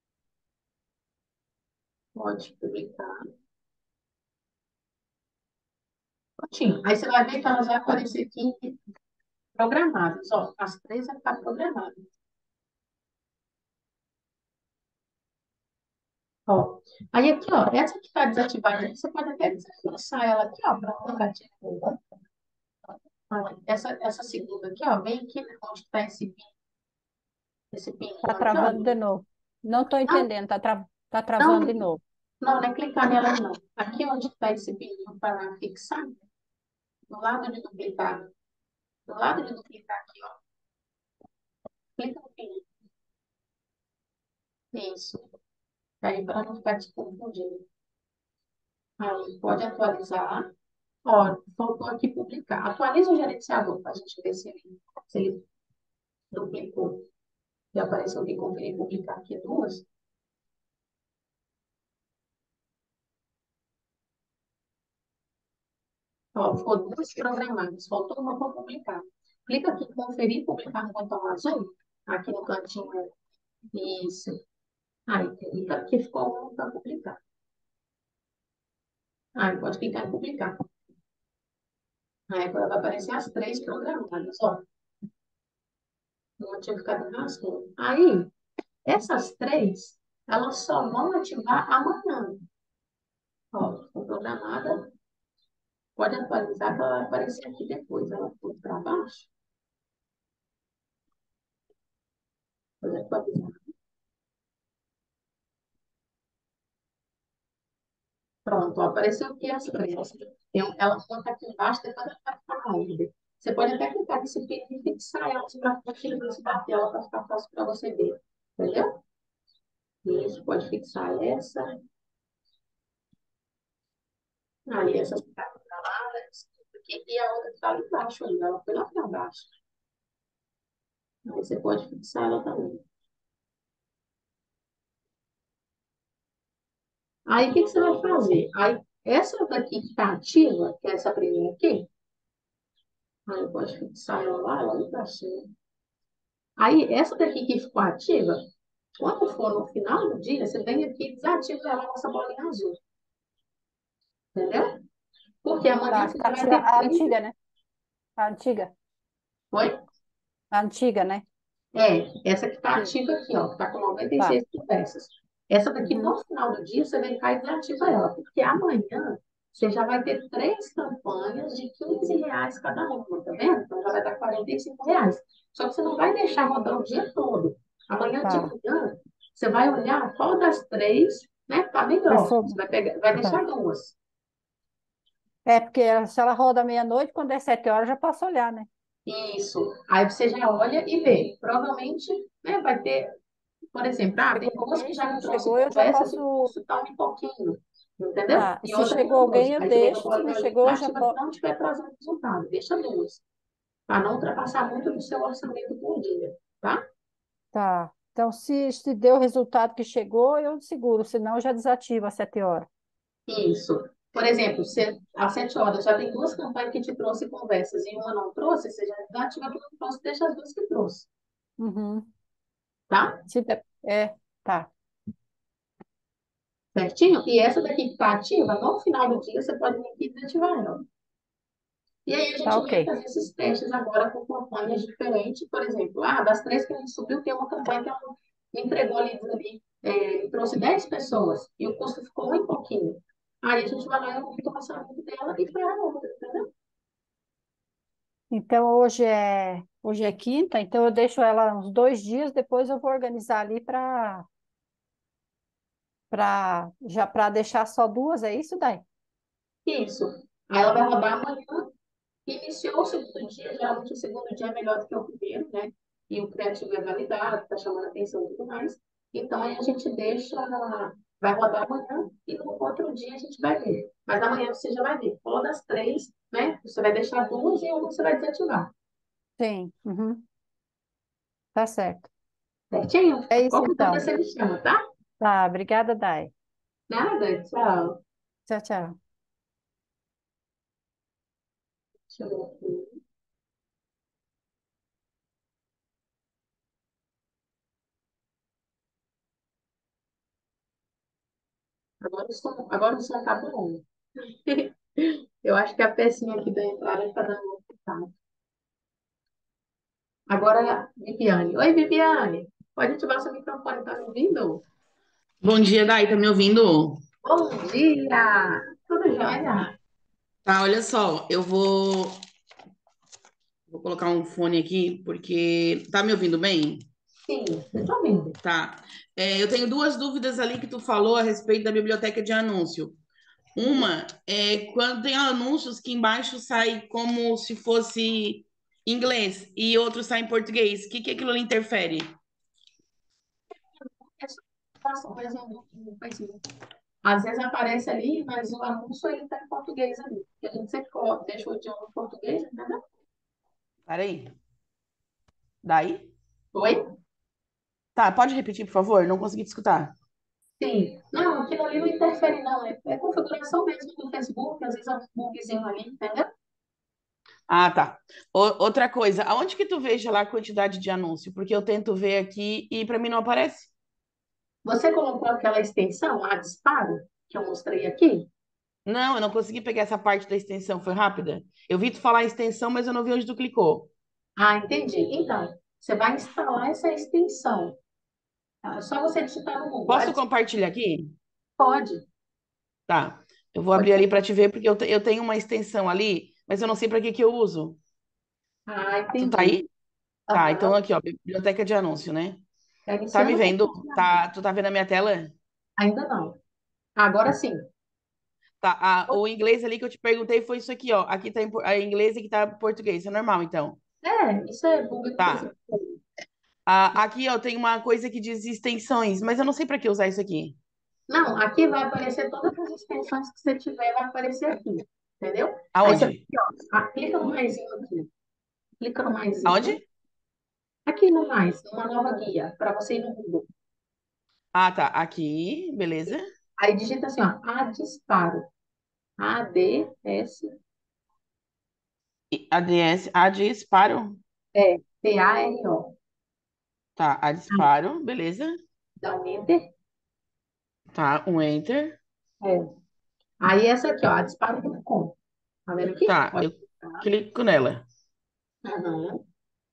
Pode publicar. Prontinho. Aí você vai ver que elas vão aparecer aqui programadas. Ó, as três vão ficar programadas. Ó. Aí aqui, ó, essa que está desativada, você pode até desativar ela aqui, ó, para colocar tipo, essa segunda aqui, ó, vem aqui onde está esse Tá pininho aqui, ó. travando de novo. Não estou Não, entendendo, tá travando de não, novo. não é clicar nela, não. Aqui onde está esse pininho para fixar, do lado de duplicar. Do lado de duplicar aqui, ó. Clica no pininho. Isso. Aí para não ficar te confundindo. Aí pode atualizar. Ó, faltou aqui publicar. Atualiza o gerenciador para a gente ver se ele duplicou. E apareceu aqui conferir publicar aqui duas. Ó, ficou duas programadas. Faltou uma para publicar. Clica aqui em conferir publicar no botão azul. Aqui no cantinho. Isso. Aí clica aqui, ficou uma para publicar. Aí pode clicar em publicar. Aí agora vai aparecer as três programadas. Ó, não tinha ficado rascunho. Aí, essas três, elas só vão ativar amanhã. Ó, ficou programada. Pode atualizar que ela vai aparecer aqui depois. Ela foi para baixo. Pode atualizar. Pronto, ó, apareceu aqui as três. Ela conta aqui embaixo, depois ela vai ficar na ordem. Você pode até clicar nesse pino e fixar elas para a tela para ficar fácil para você ver. Entendeu? Isso, pode fixar essa. Aí essas ficaram para lá, né? E a outra está ali embaixo ainda. Ela foi lá para baixo. Aí você pode fixar ela também. Aí o que que você vai fazer? Aí essa daqui que está ativa, que é essa primeira aqui, aí pode fixar ela lá, ela embaixo. Aí, essa daqui que ficou ativa, quando for no final do dia, você vem aqui e desativa ela com essa bolinha azul. Entendeu? Porque amanhã Tá, você fica já vai ativa ter a 30. antiga, né? A antiga. Oi? A antiga, né? Essa que está Sim. ativa aqui, ó, que está com Tá. 96 conversas. Essa daqui, Uhum. no final do dia, você vem cá e desativa ela. Porque amanhã você já vai ter três campanhas de R$ 15 cada uma, tá vendo? Então já vai dar R$ 45. Só que você não vai deixar rodar o dia todo. Amanhã de Tá. manhã, você vai olhar qual das três, né, tá melhor. Você Performa. vai pegar, vai deixar Tá. duas. É, porque se ela roda meia-noite, quando é 7 horas, já posso olhar, né? Isso. Aí você já olha e vê. Provavelmente, né, vai ter, por exemplo, tem Chegou duas que alguém, se já não trouxe chegou, eu já conversas e o posso. custo está um pouquinho, entendeu? Tá. E Se outra que chegou não trouxe. alguém, eu Aí você já deixo. Se coloca não ali chegou, eu já desativa se posso. não estiver trazendo resultado. Deixa duas, para não ultrapassar muito do seu orçamento por dia, tá? Tá. Então, se deu o resultado que chegou, eu seguro, senão eu já desativo às 7 horas. Isso. Por exemplo, se às 7 horas já tem duas campanhas que te trouxe conversas e uma não trouxe, você já desativa a que não trouxe, deixa as duas que trouxe, Uhum. tá? Se der- É, tá. certinho? E essa daqui que está ativa, no final do dia você pode vir aqui e desativar ela. E aí a Tá gente vai ok. fazer esses testes agora com campanhas diferentes. Por exemplo, das três que a gente subiu, tem uma campanha que ela entregou trouxe 10 pessoas e o custo ficou um pouquinho. Aí a gente vai lá e aumenta o orçamento dela e para a outra, entendeu? Então hoje é quinta, então eu deixo ela uns 2 dias, depois eu vou organizar ali para deixar só duas, é isso, Dai? Isso. Aí ela vai rodar amanhã. Iniciou o segundo dia, geralmente o segundo dia é melhor do que o primeiro, né? E o criativo é validado, está chamando atenção e tudo mais. Então, aí a gente deixa, vai rodar amanhã e no outro dia a gente vai ver. Mas amanhã você já vai ver. Todas as três, né? Você vai deixar duas e uma você vai desativar. Sim, uhum, tá certo. Certinho? É isso Qualquer dúvida então. você me chama, tá? Tá, obrigada, Dai. Nada, tchau. Tchau, tchau. Deixa eu ver aqui. Agora o som tá bom. Eu acho que a pecinha aqui da entrada está dando um pitaco. Agora, Viviane. Oi, Viviane. Pode ativar seu microfone, tá me ouvindo? Bom dia, Dai, tá me ouvindo? Bom dia! Tudo jóia? Tá, olha só, vou colocar um fone aqui, porque tá me ouvindo bem? Sim, eu tô ouvindo. Tá. Eu tenho duas dúvidas ali que tu falou a respeito da biblioteca de anúncio. Uma é quando tem anúncios que embaixo sai como se fosse inglês e outro sai em português. O que que aquilo ali interfere? É só informação, mas no Facebook. Às vezes aparece ali, mas o anúncio ele tá em português ali. E a gente sempre deixa o idioma em português, entendeu? Peraí. Daí? Oi? Tá, pode repetir, por favor? Não consegui te escutar. Sim. Não, aquilo ali não interfere, não. É configuração mesmo do Facebook, às vezes é um bugzinho ali, entendeu? Ah, tá. Outra coisa, aonde que tu veja lá a quantidade de anúncio? Porque eu tento ver aqui e para mim não aparece. Você colocou aquela extensão, a disparo, que eu mostrei aqui? Não, eu não consegui pegar essa parte da extensão, foi rápida. Eu vi tu falar extensão, mas eu não vi onde tu clicou. Ah, entendi. Então, você vai instalar essa extensão. É só você digitar no Google. Posso compartilhar aqui? Pode, Tá. Eu vou pode abrir ser. ali para te ver, porque eu tenho uma extensão ali, mas eu não sei para que que eu uso. Ah, Tu tá entendi. aí? Tá, então Aham. aqui, ó, biblioteca de anúncio, né? Está Tá me iniciando o vendo? funcionamento. Tá, tu tá vendo a minha tela? Ainda não. Agora sim. Tá, o inglês ali que eu te perguntei foi isso aqui, ó. Aqui tá a inglês e aqui tá português. Isso é normal, então. Isso é bug do Tá. Facebook. Aqui, ó, tem uma coisa que diz extensões, mas eu não sei para que usar isso aqui. Não, aqui vai aparecer todas as extensões que você tiver, vai aparecer aqui. Entendeu? Aí você Aonde? aqui, ó, clica no maisinho aqui. Clica no Aonde? maisinho. Aqui no mais, numa nova guia, para você ir no Google. Ah, tá. Aqui, beleza. Aí digita assim, ó, a disparo. ADS, A ADS, a disparo. Paro. Tá, a disparo, beleza. Dá um enter. Tá, um enter. É. Aí essa aqui, ó, a disparo.com. Tá vendo aqui? Tá, Pode eu clicar. clico nela. Aham.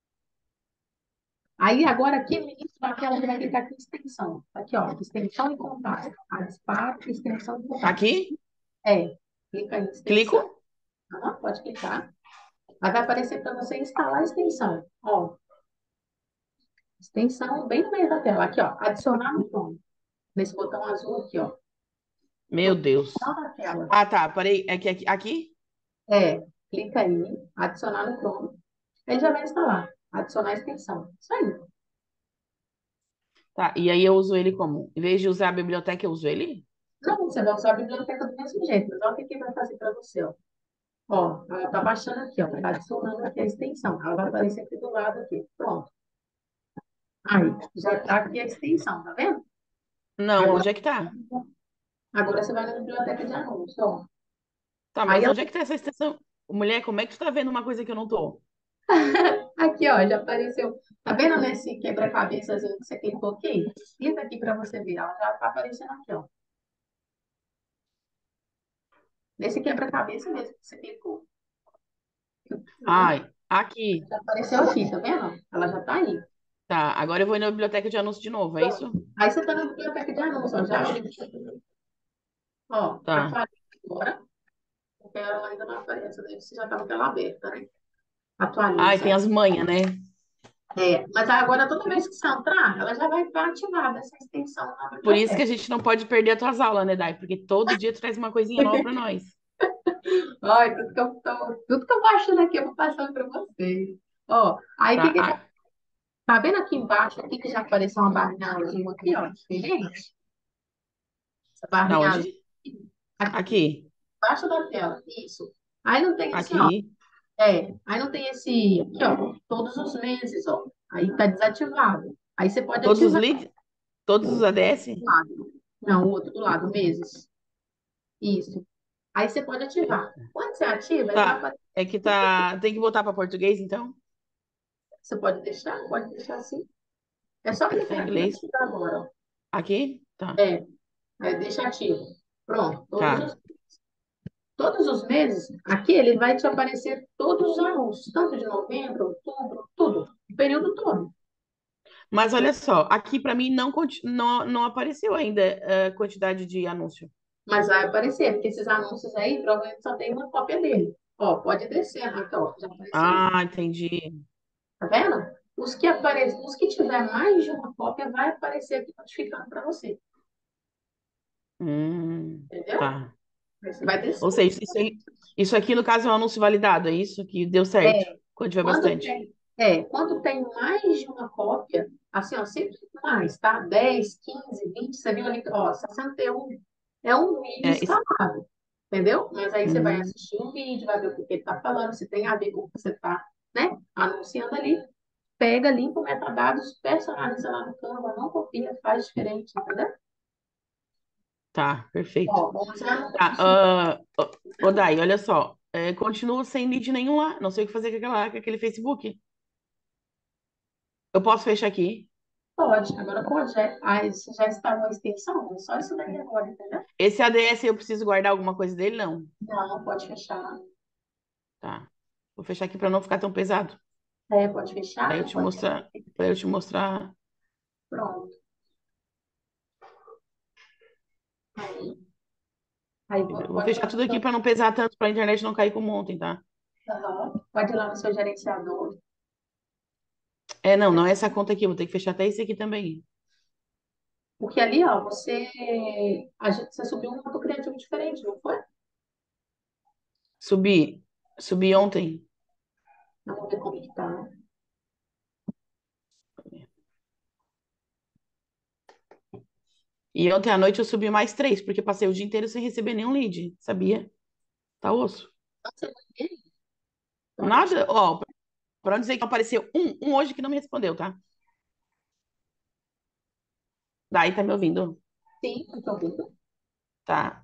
Aí agora aqui no início da tela vai clicar aqui em extensão. Aqui, ó, extensão e contato. A disparo, extensão e contato. Aqui, Clica em extensão. clico. Pode clicar. Aí vai aparecer para você instalar a extensão. Ó, extensão bem no meio da tela. Aqui, ó, adicionar no Chrome. Nesse botão azul aqui, ó. Meu No Deus. final da tela. Ah, tá, parei. É que aqui? Clica aí, adicionar no Chrome. Ele já vai instalar. Adicionar a extensão. Isso aí. Tá, e aí eu uso ele como? Em vez de usar a biblioteca, eu uso ele? Não, você vai usar a biblioteca do mesmo jeito, mas olha o que que vai fazer para você, ó. Ó, ela tá baixando aqui, ó. Tá adicionando aqui a extensão. Ela vai aparecer aqui do lado aqui. Pronto. Aí, já tá aqui a extensão, tá vendo? Não, Agora, onde é que tá? agora você vai na biblioteca de anúncios, ó. Tá, Aí mas ela, onde é que tá essa extensão? Mulher, como é que tu tá vendo uma coisa que eu não tô? aqui, ó, já apareceu. Tá vendo nesse quebra-cabeçazinho que você clicou aqui? Clica aqui para você ver. Ela já tá aparecendo aqui, ó. Nesse quebra-cabeça mesmo que você clicou. Tá vendo? Ai, aqui. Já apareceu aqui, tá vendo? Ela já tá aí. Tá, agora eu vou ir na biblioteca de anúncio de novo, é Pronto. isso? Aí você tá na biblioteca de anúncio, ó, já abriu. Ó, Tá. atualiza agora, porque ela ainda não aparece, né? Você já tá com ela aberta, né? Ai, Atualiza. tem as manhas, né? É, mas agora toda vez que você entrar, ela já vai estar ativada essa extensão na Por isso que a biblioteca. gente não pode perder as tuas aulas, né, Dai? Porque todo dia tu traz uma coisinha nova pra nós. Olha, tudo que eu vou achando aqui, eu vou passando para vocês. Ó, aí o que Tá? que tá vendo aqui embaixo, aqui que já apareceu uma barrinha azul aqui, ó, diferente? Essa Na barrinha azul onde? aqui, Aqui. embaixo da tela, isso. Aí não tem assim, ó, Aqui. aí não tem esse, aqui, ó, todos os meses, ó. Aí tá desativado. Aí você pode Todos os ativar leads, todos o os outro ADS? do lado. Não, o outro do lado, meses. Isso. Aí você pode ativar. Quando você ativa, aí vai Tá. aparecer. É que tá. Tem que botar pra português, então? Você pode deixar assim. É só Tá em clicar aqui e inglês. ativar agora, ó. Aqui? Tá. É, aí deixa ativo. Pronto. Tá. Todos os meses, aqui ele vai te aparecer todos os anúncios, tanto de novembro, outubro, tudo. O período todo. Mas olha só, aqui pra mim não apareceu ainda a quantidade de anúncio. Mas vai aparecer, porque esses anúncios aí, provavelmente só tem uma cópia dele. Ó, pode descer, né? Então, ó, já apareceu. Ah, entendi. Tá vendo? Os que tiver mais de uma cópia, vai aparecer aqui notificando para você. Entendeu? Tá. Aí você vai Ou descer. seja, isso aqui, no caso, é um anúncio validado, é isso que deu certo, É, quando tiver bastante. quando tem mais de uma cópia, assim, ó, sempre mais, tá? 10, 15, 20, você viu ali, ó, 61. É um vídeo É, escalado, entendeu? Mas aí você vai hum, assistir o vídeo, vai ver o que ele tá falando, se tem a ver com o que você tá, né, anunciando ali. Pega, limpa o metadados, personaliza lá no Canva, não copia, faz diferente, entendeu? tá, perfeito. Ó, vamos lá no Tá, próximo. ô Dai, olha só, continuo sem lead nenhum lá, não sei o que fazer com aquele Facebook. Eu posso fechar aqui. Pode, agora pode. Aí você já instalou a extensão, é só isso daí agora, entendeu? Esse ADS eu preciso guardar alguma coisa dele? Não. Não, pode fechar. Tá. Vou fechar aqui para não ficar tão pesado. É, pode fechar Para eu e te pode. mostrar, para eu te mostrar. Pronto. Aí, aí Eu vou pode ir fechar lá no tudo aqui seu, para não pesar tanto para a internet não cair como ontem, tá? pode ir lá no seu gerenciador. Não é essa conta aqui, eu vou ter que fechar até esse aqui também. Porque ali, ó, você subiu um modo criativo diferente, não foi? Subi, subi ontem. Vamos ver como que tá. E ontem à noite eu subi mais três, porque passei o dia inteiro sem receber nenhum lead, sabia? Tá osso. Nossa, eu não vi. Então, deixa Nada, ó, para não dizer que apareceu um hoje que não me respondeu, tá? Daí tá me ouvindo, sim, eu tô vendo. tá?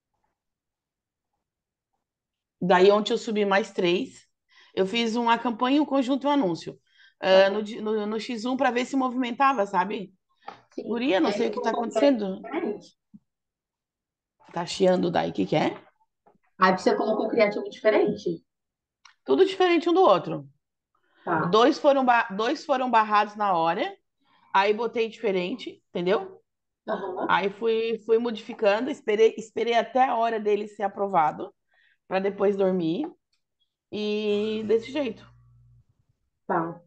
Daí ontem eu subi mais três. Eu fiz uma campanha, um conjunto e um anúncio. Aham. No X1 para ver se movimentava, sabe? Sim. Guria, E não aí sei você o que tá colocou um criativo acontecendo. diferente. Tá chiando daí, o que que é? Aí você colocou um criativo diferente. Tudo diferente um do outro. Tá. Dois foram barrados na hora, aí botei diferente, entendeu? Aham. Aí fui modificando, esperei até a hora dele ser aprovado, para depois dormir, e desse jeito. Tá.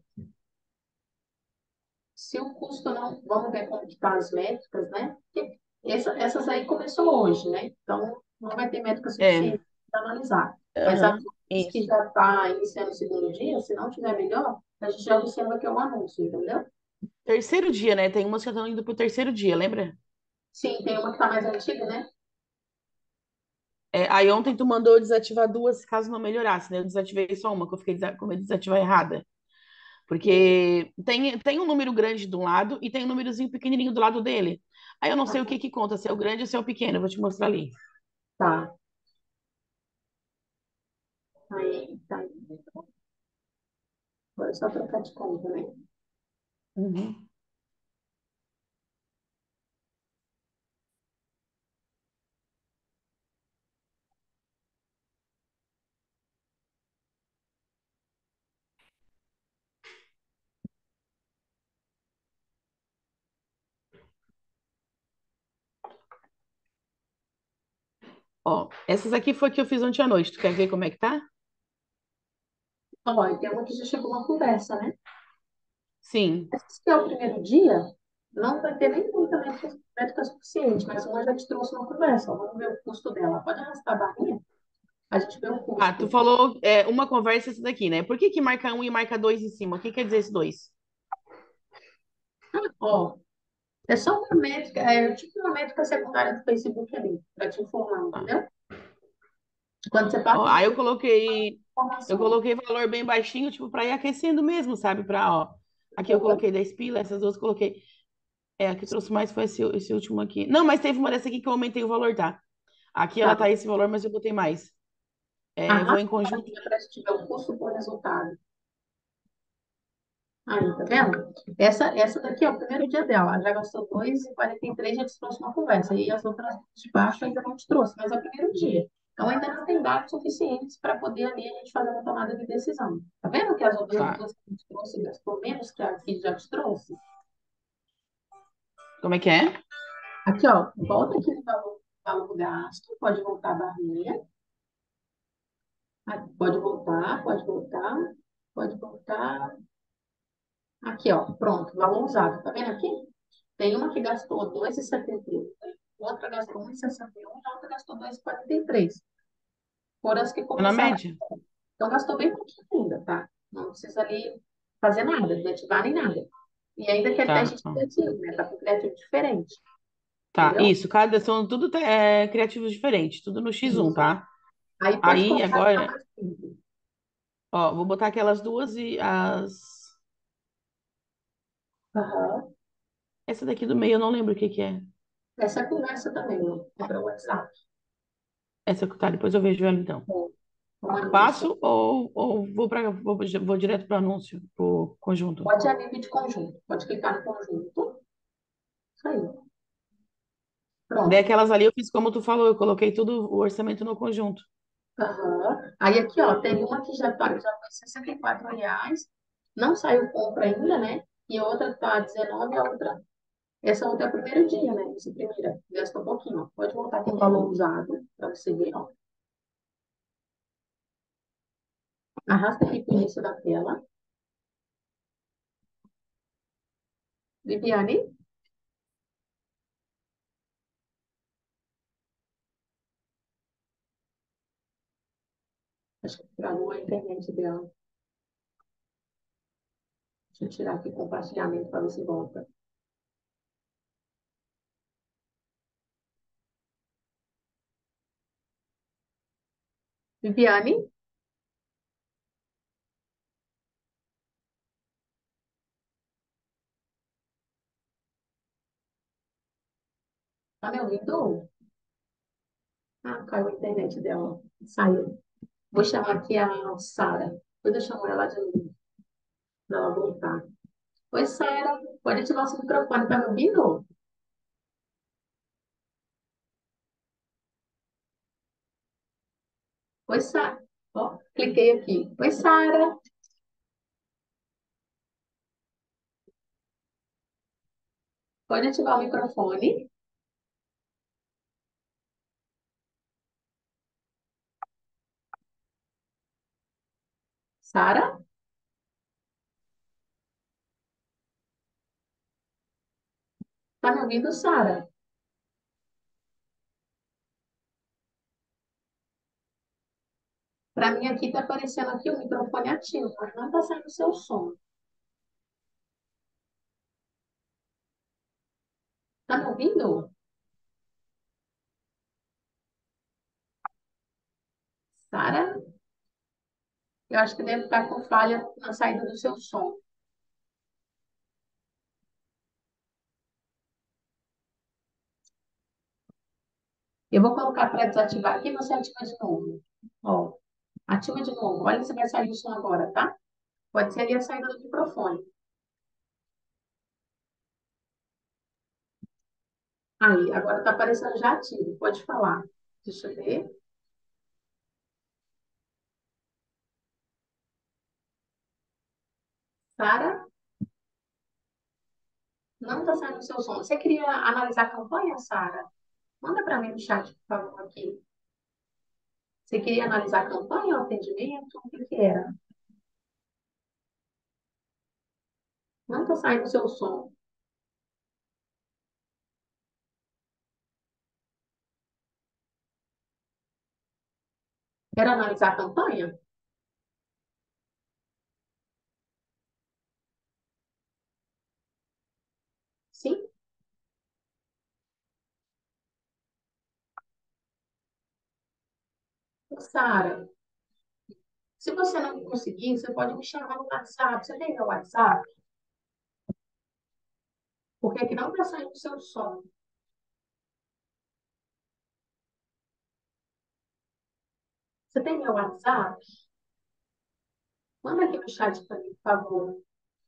Se o custo não, vamos ver como que tá as métricas, né? Porque essas aí começou hoje, né? Então, não vai ter métrica É, suficiente para analisar. Mas as aham, outras que isso. já está iniciando o segundo dia, se não tiver melhor, a gente já observa que é um anúncio, entendeu? Terceiro dia, né? Tem umas que estão indo pro terceiro dia, lembra? Sim, tem uma que está mais antiga, né? Aí ontem tu mandou eu desativar duas caso não melhorasse, né? Eu desativei só uma, que eu fiquei com medo de desativar errada. Porque tem um número grande de um lado e tem um númerozinho pequenininho do lado dele. Aí eu não sei o que que conta, se é o grande ou se é o pequeno. Eu vou te mostrar ali. Tá. Aí, tá. Agora é só trocar de conta, né? Uhum. Ó, essas aqui foi que eu fiz ontem à noite. Tu quer ver como é que tá? Olha, tem uma que já chegou uma conversa, né? Sim. Esse que é o primeiro dia, não vai ter nem muita métrica suficiente, mas uma já te trouxe uma conversa. Ó, vamos ver o custo dela. Pode arrastar a barrinha? A gente vê o Ah, tu custo. falou uma conversa essa daqui, né? Por que que marca um e marca dois em cima? O que quer dizer esse dois? Ó, é só uma métrica, é tipo uma métrica secundária do Facebook ali, para te informar, Ah. entendeu? Quando você Ó, passa de aí eu informação. coloquei valor bem baixinho, tipo, para ir aquecendo mesmo, sabe? Ó, aqui eu coloquei 10 pila, essas duas eu coloquei. A que trouxe mais foi esse último aqui. Não, mas teve uma dessa aqui que eu aumentei o valor, tá? Aqui ela Tá. tá esse valor, mas eu botei mais. Vou Arrasta em a conjunto. barrinha para te ver o custo por resultado. Aí, tá vendo? Essa daqui é o primeiro dia dela. Ela já gastou 2,43, já te trouxe uma conversa. E as outras de baixo ainda não te trouxe, mas é o primeiro dia. Então ainda não tem dados suficientes para poder ali a gente fazer uma tomada de decisão. Tá vendo que as outras Tá. duas que a gente trouxe gastou menos que a que já te trouxe? Como é que é? Aqui, ó, volta aqui no valor do gasto, pode voltar a barrinha. Ah, pode voltar, pode voltar, pode voltar. Aqui, ó, pronto, valor usado. Tá vendo aqui? Tem uma que gastou 2,71, outra gastou 1,61 e a outra gastou 2,43. Foram as que Tá na começaram. média. Então, gastou bem pouquinho ainda, tá? Não precisa ali fazer nada, não ativar nem nada. E ainda quer teste Tá. de Ó. criativo, né? Tá com criativo diferente, Tá, entendeu? isso. São tudo criativos diferentes, tudo no X1, Isso. tá? Aí pode Aí colocar que tá agora, mais simples. ó, vou botar aquelas duas e as. Aham. Essa daqui do meio eu não lembro o que que é. Essa conversa também, ó, para o WhatsApp. Essa que tá, depois eu vejo ela então. Bom, uma anúncio. Passo ou vou direto para anúncio, pro conjunto? Pode abrir de conjunto. Pode clicar no conjunto. Isso aí. Daí Pronto. aquelas ali eu fiz como tu falou, eu coloquei tudo o orçamento no conjunto. Aham. Aí aqui, ó, tem uma que já foi R$ 64. Não saiu compra ainda, né? E a outra tá 19, a outra. Essa outra é o primeiro dia, né? Essa primeira. Gastou um pouquinho, ó. Pode voltar com o valor usado para você ver, ó. Arrasta aqui pro início da tela. Viviane, acho que travou a internet dela. Deixa eu tirar aqui o compartilhamento para ver se volta. Viviane, tá me ouvindo? Ah, caiu a internet dela. Saiu. Vou chamar aqui a Sara. Depois eu chamo ela de novo, para ela voltar. Oi, Sara. Pode ativar o seu microfone. Tá me ouvindo? Oi, Sara. Ó, cliquei aqui. Oi, Sara. Pode ativar o microfone. Sara? Tá me ouvindo, Sara? Para mim aqui tá aparecendo aqui o microfone ativo, mas não tá saindo o seu som. Tá me ouvindo? Sara? Eu acho que deve estar com falha na saída do seu som. Eu vou colocar para desativar aqui, você ativa de novo. Ó, ativa de novo. Olha se vai sair o som agora, tá? Pode ser ali a saída do microfone. Aí, agora tá aparecendo já ativo. Pode falar. Deixa eu ver. Sara, não tá saindo o seu som. Você queria analisar a campanha, Sara? Manda para mim no chat, por favor, aqui. Você queria analisar a campanha, o atendimento? O que que era? Não está saindo o seu som. Era analisar a campanha? Sim? Sara, se você não conseguir, você pode me chamar no WhatsApp. Você tem meu WhatsApp? Porque aqui não está saindo o seu som. Você tem meu WhatsApp? Manda aqui no chat para mim, por favor.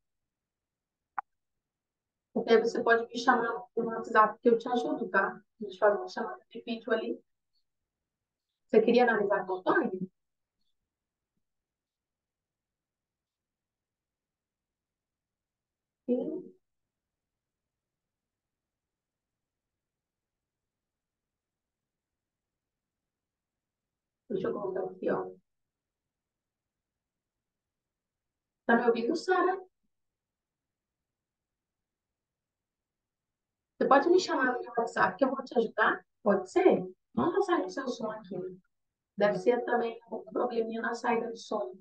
Porque aí você pode me chamar no WhatsApp que eu te ajudo, tá? A gente faz uma chamada de vídeo ali. Você queria analisar a campanha? Sim. Deixa eu colocar aqui, ó. Tá me ouvindo, Sara? Você pode me chamar no meu WhatsApp que eu vou te ajudar? Pode ser? Não tá saindo o seu som aqui. Deve ser também um probleminha na saída do som.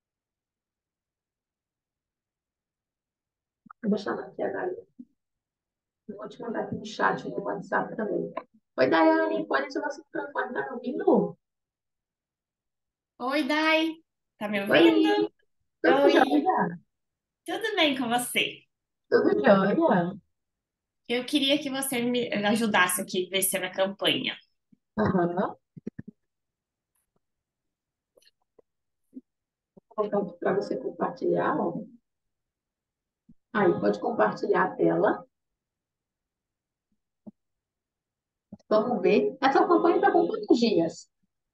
Eu vou chamar aqui a Daiane. Eu vou te mandar aqui no chat no WhatsApp também. Oi, Daiane, pode ativar seu microfone, tá me ouvindo? Oi, Dai, tá me Oi, ouvindo? tudo Oi, jóia? tudo bem com você? Tudo jóia? Eu queria que você me ajudasse aqui a ver se é na campanha. Aham. Vou colocar para você compartilhar, ó. Aí, pode compartilhar a tela. Vamos ver. Essa campanha está com quantos dias?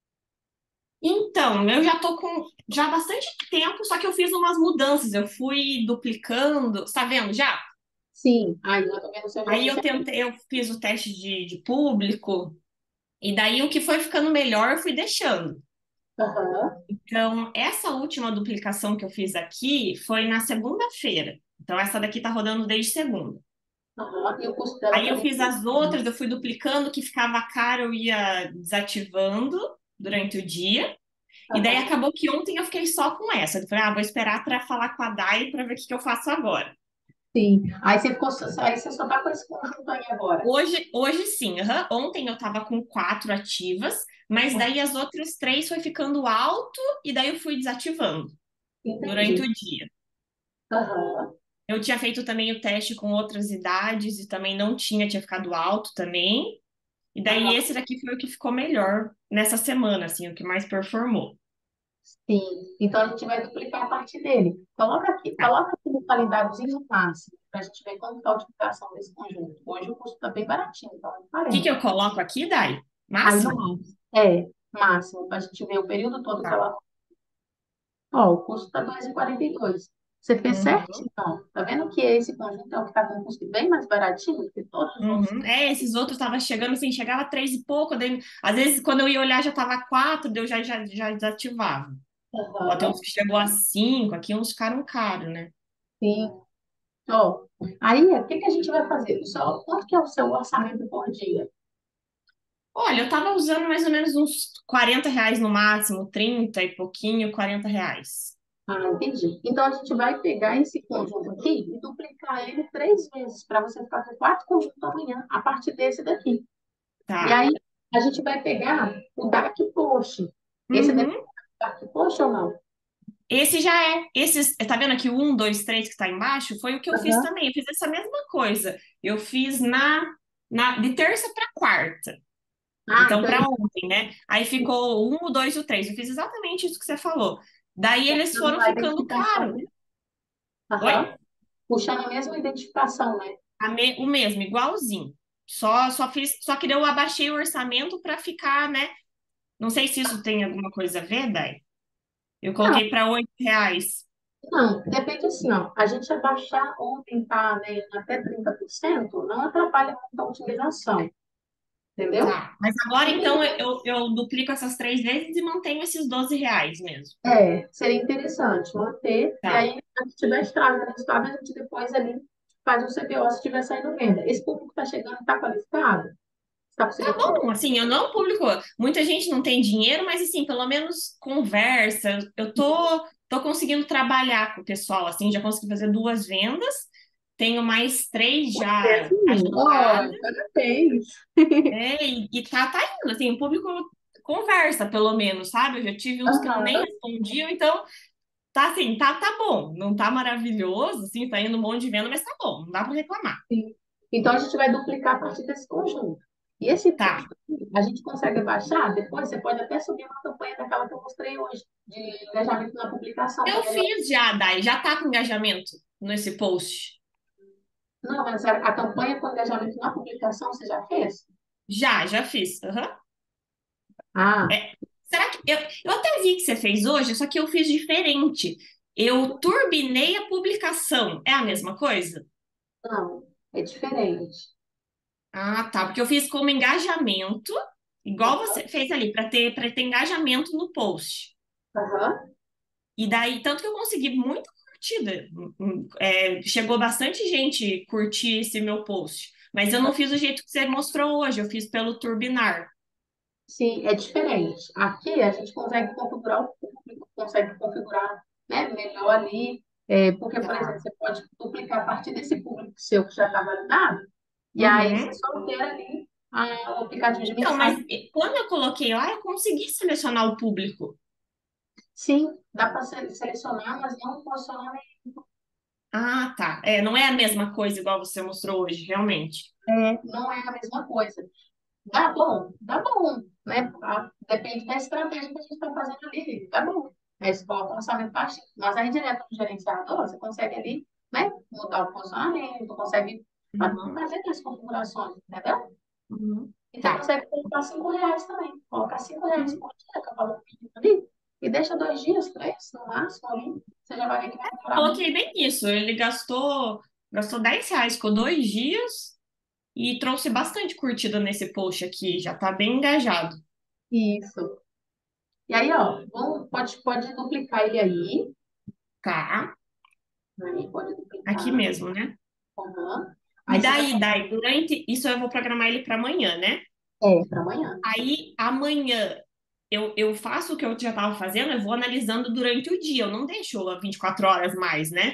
Então, eu já tô com já há bastante tempo, só que eu fiz umas mudanças, eu fui duplicando, tá vendo já? Sim. Aí, eu tô vendo o seu Aí eu gerenciamento. tentei, eu fiz o teste de público, e daí o que foi ficando melhor eu fui deixando. Aham. Então, essa última duplicação que eu fiz aqui foi na segunda-feira. Então, essa daqui tá rodando desde segunda. Aham. E o custo dela Aí tá eu com fiz quantos as outras, eu dias? fui duplicando, que ficava caro, eu ia desativando durante o dia. E daí Aham. acabou que ontem eu fiquei só com essa. Eu falei, vou esperar para falar com a Dai para ver o que que eu faço agora. Sim. Aí você ficou, aí você só tá com esse conjunto aí agora. Hoje sim, aham. Ontem eu tava com 4 ativas, mas daí as outras 3 foi ficando alto e daí eu fui desativando durante Entendi. o dia. Aham. Eu tinha feito também o teste com outras idades e também não tinha ficado alto também. E daí Aham. esse daqui foi o que ficou melhor nessa semana, assim, o que mais performou. Sim. Então a gente vai duplicar a parte dele. Tá. Coloca aqui no calendáriozinho máximo, para a gente ver como está a utilização desse conjunto. Hoje o custo está bem baratinho, então é O que que 40. eu coloco aqui, Dai? Aí no Máximo? máximo. É, máximo, para a gente ver o período todo que Tá. ela. Ó, o custo está 2,42. Você fez certo, Uhum, então. Tá vendo que esse conjunto é o que está com um custo bem mais baratinho do que todos os outros? uhum. É, esses outros tava chegando assim, chegava a 3 e pouco, daí, às vezes quando eu ia olhar já tava 4, daí eu já desativava. Ó, tem Aham, uns que chegou a 5, aqui uns ficaram caros, né? sim. Ó, aí, o que que a gente vai fazer? Só, quanto que é o seu orçamento por dia? Olha, eu tava usando mais ou menos uns R$ 40 no máximo, 30 e pouquinho, R$ 40. Ah, entendi. Então, a gente vai pegar esse conjunto aqui e duplicar ele 3 vezes, para você ficar com 4 conjuntos amanhã, a partir desse daqui. E Tá. aí, a gente vai pegar o Dark Post. Esse daqui Uhum. é Dark Post ou não? Esse já é. Esses, tá vendo aqui o 1, 2, 3 que está embaixo? Foi o que eu fiz Aham. também. Eu fiz essa mesma coisa. Eu fiz de terça para quarta. Ah, Então, então para ele ontem, né? Aí ficou o 1, o 2 e o 3. Eu fiz exatamente isso que você falou. Daí eles puxando foram a ficando identificação, caros. né? Oi? Aham. Puxando a mesma identificação, né? O mesmo, igualzinho. Só fiz, só que eu abaixei o orçamento para ficar, né? Não sei se isso tem alguma coisa a ver, Dai. Eu Não, coloquei para R$ 8. não, depende assim, ó. A gente abaixar ou tentar, né, em até 30% não atrapalha muito a utilização. entendeu? Tá. Mas agora, então, eu duplico essas 3 vezes e mantenho esses R$ 12 mesmo. Seria interessante manter, e Tá. aí, se tiver estrada no resultado, a gente depois ali faz um CBO se estiver saindo venda. Esse público que está chegando está qualificado? Você está Tá conseguindo bom, conversar? assim, eu não publico. Muita gente não tem dinheiro, mas assim, pelo menos conversa. Eu tô conseguindo trabalhar com o pessoal, assim, já consegui fazer 2 vendas, tenho mais 3 já Sim, agendadas, parabéns. e tá indo, assim, o público conversa, pelo menos, sabe? Eu já tive uns que não nem Aham, respondiam, então tá assim, tá bom. Não tá maravilhoso, assim, tá indo um monte de venda, mas tá bom, não dá pra reclamar. sim. Então, a gente vai duplicar a partir desse conjunto. E esse Tá. custo, a gente consegue baixar? Depois você pode até subir uma campanha daquela que eu mostrei hoje, de engajamento na publicação. Eu fiz já, Dai, já tá com engajamento nesse post. Não, mas a campanha com engajamento na publicação você já fez? Já fiz. Aham. Ah, É, será que eu até vi que você fez hoje, só que eu fiz diferente. Eu turbinei a publicação. É a mesma coisa? não, é diferente. Ah, tá. Porque eu fiz como engajamento, igual você fez ali, para ter engajamento no post. Aham. E daí, tanto que eu consegui muita curtida. Chegou bastante gente curtir esse meu post. Mas eu não fiz do jeito que você mostrou hoje, eu fiz pelo turbinar. Sim, é diferente. Aqui a gente consegue configurar o público, consegue configurar, né, melhor ali, porque, por exemplo, Tá. você pode duplicar a partir desse público seu que já está validado, e aí você Uhum. só ter ali o aplicativo de Então, mas mensagem. quando eu coloquei lá, eu consegui selecionar o público. Sim, dá para selecionar, mas não funciona. Ah, tá. Não é a mesma coisa igual você mostrou hoje, realmente. Não é a mesma coisa. Dá bom, né? Depende da estratégia que a gente está fazendo ali. Dá bom. Aí você coloca o orçamento baixinho. Mas aí direto no gerenciador, você consegue ali, né? Mudar o posicionamento, consegue Uhum, fazer as configurações, entendeu? uhum. E você Tá. consegue colocar R$ 5 também. Colocar R$ 5 Uhum. por dia, que é o valor mínimo ali. E deixa 2 dias, 3, no máximo ali. Você já vai ver que vai melhorar muito. Coloquei bem isso. Ele gastou R$ 10, ficou 2 dias e trouxe bastante curtida nesse post aqui. Já tá bem engajado. Isso. E aí, ó, pode duplicar ele aí. Tá. Aí pode Aqui duplicar. mesmo, né? Aham. E Aí você vai daí, durante isso eu vou programar ele para amanhã, né? para amanhã. Aí, amanhã, eu faço o que eu já estava fazendo, eu vou analisando durante o dia, eu não deixo 24 horas mais, né?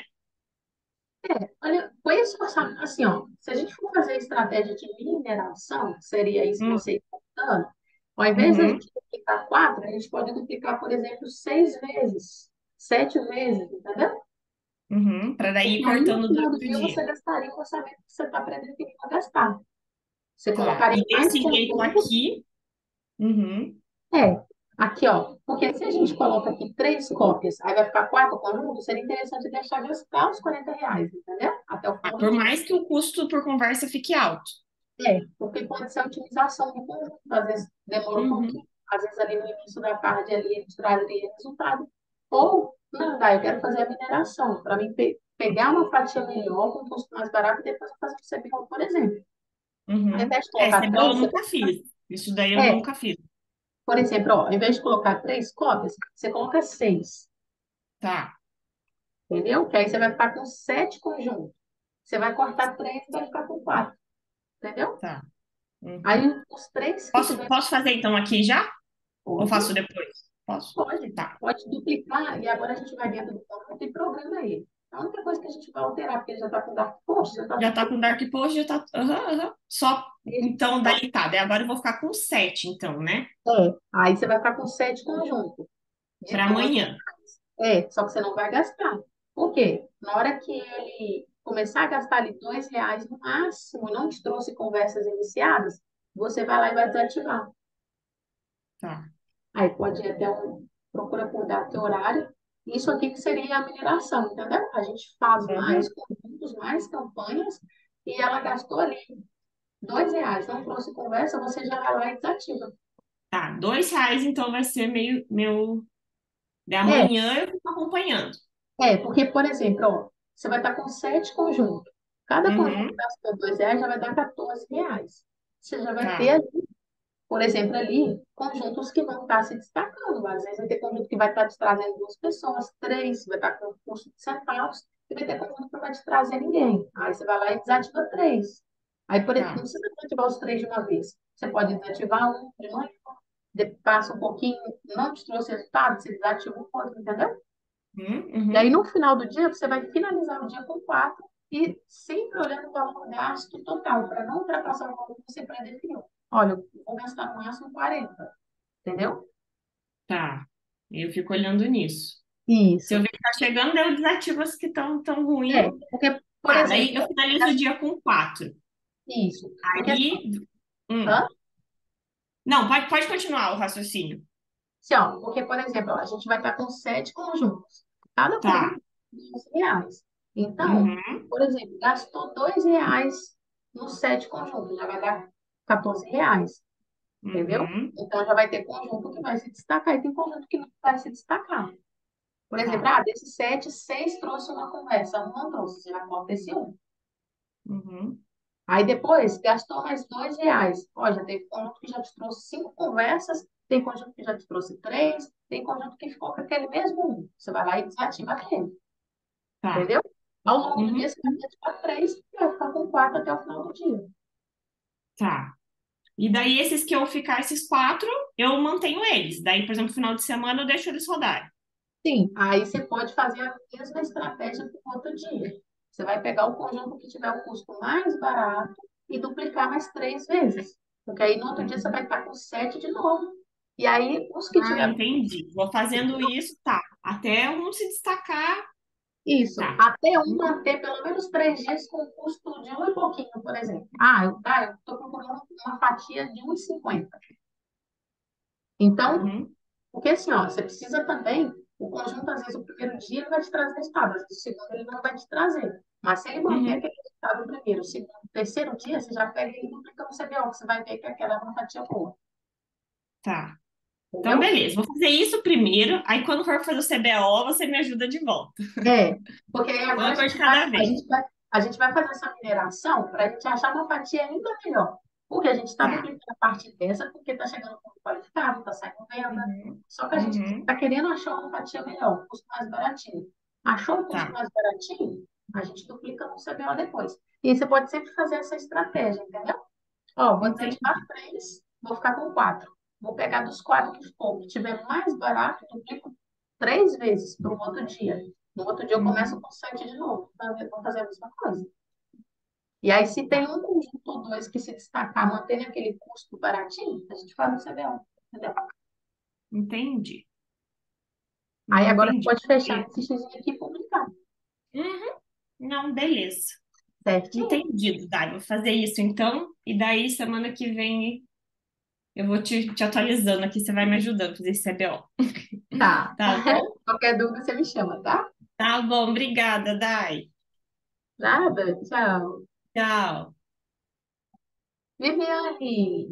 Olha, põe esse orçamento assim, ó. Se a gente for fazer a estratégia de mineração, que seria isso que Hum, você está falando, ao invés da uhum, gente duplicar 4, a gente pode duplicar, por exemplo, 6 vezes, 7 vezes, entendeu? para daí ir Porque aí no cortando final do durante o dia dia. você gastaria o orçamento que você está predefinindo a gastar. Você Tá. colocaria E mais desse jeito conteúdo. aqui, uhum, É, aqui, ó. Porque se a gente coloca aqui 3 cópias, aí vai ficar 4 conjuntos, seria interessante deixar gastar os R$ 40, entendeu? Até o final do por dia. mais que o custo por conversa fique alto. Porque pode ser a otimização do conjunto, às vezes demora um Uhum, pouquinho, às vezes ali no início da tarde ali ele traria resultado. Ou, não dá, eu quero fazer a mineração, para mim pegar uma fatia melhor, com um custo mais barato, e depois eu fazer o CBO, por exemplo. Ao uhum. invés de colocar CBO eu três, nunca fiz. Isso daí eu é, nunca fiz. por exemplo, ó, ao invés de colocar 3 cópias, você coloca 6, Tá, entendeu? Que aí você vai ficar com 7 conjuntos. Você vai cortar 3 e vai ficar com 4, entendeu? tá. Aí Uhum. os 3 que Posso, tiver, posso fazer então aqui já? Ou pode. faço depois? Posso. Pode, Tá. pode duplicar e agora a gente vai dentro do conjunto e programa ele. A única coisa que a gente vai alterar, porque ele já está com Dark Post, já está Já tudo tá com Dark Post, já tá. Aham, aham. Só. perfeito. Então, daí tá. Daí agora eu vou ficar com 7, então, né? Aí você vai ficar com 7 conjuntos de Para 12. amanhã. Só que você não vai gastar. Por quê? Na hora que ele começar a gastar ali R$ 2 no máximo, não te trouxe conversas iniciadas, você vai lá e vai desativar. Tá. Aí pode ir até procura por data e horário. Isso aqui que seria a mineração, entendeu? A gente faz mais Aham. conjuntos, mais campanhas, e ela gastou ali R$ 2. Não trouxe conversa, você já vai lá e desativa. Tá. R$ 2, então vai ser meu. De É, amanhã eu fico acompanhando. porque, por exemplo, ó, você vai estar com 7 conjuntos. Cada conjunto Uhum. que gastou R$ 2 já vai dar R$ 14. Você já vai ter Tá. ali por exemplo, ali, conjuntos que vão estar se destacando. Às vezes vai ter conjunto que vai estar te trazendo duas pessoas, três, vai estar com um custo de centavos, e vai ter conjunto que não vai te trazer ninguém. Aí você vai lá e desativa três. Aí, por exemplo, não Tá. precisa desativar os três de uma vez. Você pode desativar um de manhã, passa um pouquinho, não te trouxe resultado, você desativa o outro, entendeu? E aí, Uhum. no final do dia, você vai finalizar o dia com quatro e sempre olhando o valor gasto total, para não ultrapassar o valor que você pré-definiu. Olha, eu vou gastar no máximo 40, entendeu? Tá. Eu fico olhando nisso. Se eu Isso. ver que tá chegando, eu desativo as que estão tão ruim. É, porque, por Tá, exemplo, daí eu finalizo o dia com 4. isso. Porque, Aí. hã? Hum. Não, pode continuar o raciocínio. Assim, ó, porque, por exemplo, ó, a gente vai estar com sete conjuntos. Cada Tá. conjunto R$ 12. Então, Uhum. por exemplo, gastou R$ 2 nos sete conjuntos, já vai dar R$ 14. Entendeu? Uhum. Então já vai ter conjunto que vai se destacar e tem conjunto que não vai se destacar. Por exemplo, Tá. desses sete, seis trouxe uma conversa, um não trouxe, você já corta esse um. Uhum. Aí depois gastou mais R$ 2. Ó, já teve conjunto que já te trouxe cinco conversas, tem conjunto que já te trouxe três, tem conjunto que ficou com aquele mesmo um. Você vai lá e desativa aquele, Tá. entendeu? Ao longo do dia Uhum. você vai desativar três e vai ficar com quatro até o final do dia. Tá. E daí, esses que eu ficar, esses 4, eu mantenho eles. Daí, por exemplo, final de semana eu deixo eles rodarem. Sim, aí você pode fazer a mesma estratégia para o outro dia. Você vai pegar o conjunto que tiver o custo mais barato e duplicar mais três vezes. Porque aí no outro dia você vai estar com sete de novo. E aí, os que Ah, tiver entendi. Vou fazendo isso, tá. Até um se destacar, isso, tá. até um Uhum. manter pelo menos 3 dias com custo de um e pouquinho, por exemplo. Eu estou procurando uma fatia de 1,50. Então, Uhum. porque assim, ó, você precisa também, o conjunto, às vezes, o primeiro dia ele vai te trazer resultado, às vezes o segundo ele não vai te trazer. Mas se ele manter Uhum. aquele resultado no primeiro, segundo, terceiro dia, você já pega ele e duplica no CBO, que você vai ver que aquela é uma fatia boa. Tá. Então, Entendeu? beleza. Vou fazer isso primeiro. Aí, quando for fazer o CBO, você me ajuda de volta. É, porque aí agora Uma a coisa de gente vai, cada a vez. gente vai, a gente vai fazer essa mineração para a gente achar uma fatia ainda melhor. Porque a gente está Tá. duplicando a parte dessa, porque está chegando com qualificado, está saindo venda. Uhum. Só que a gente Uhum. está querendo achar uma fatia melhor, um custo mais baratinho. Achou um custo Tá. mais baratinho, a gente duplica no CBO depois. E aí você pode sempre fazer essa estratégia, entendeu? Ó, vou desativar Entendi. três, vou ficar com quatro. Vou pegar dos quatro que for, que tiver mais barato, duplico três vezes para o outro dia. No outro dia eu começo Uhum. com sete de novo, vou fazer a mesma coisa. E aí, se tem Tá. um conjunto ou dois que se destacar, mantendo aquele custo baratinho, a gente faz no CBO, entendeu? Entendi. Aí Não agora você entendi. pode fechar Beleza. esse xizinho aqui e publicar. Uhum. Não, beleza. Certinho? Entendido, Dai. Vou fazer isso então. E daí, semana que vem, eu vou te atualizando aqui. Você vai me ajudando a fazer esse CBO. Tá. Tá bom? Qualquer dúvida você me chama, tá? Tá bom. Obrigada, Dai. Nada. Tchau. Tchau. Viviane.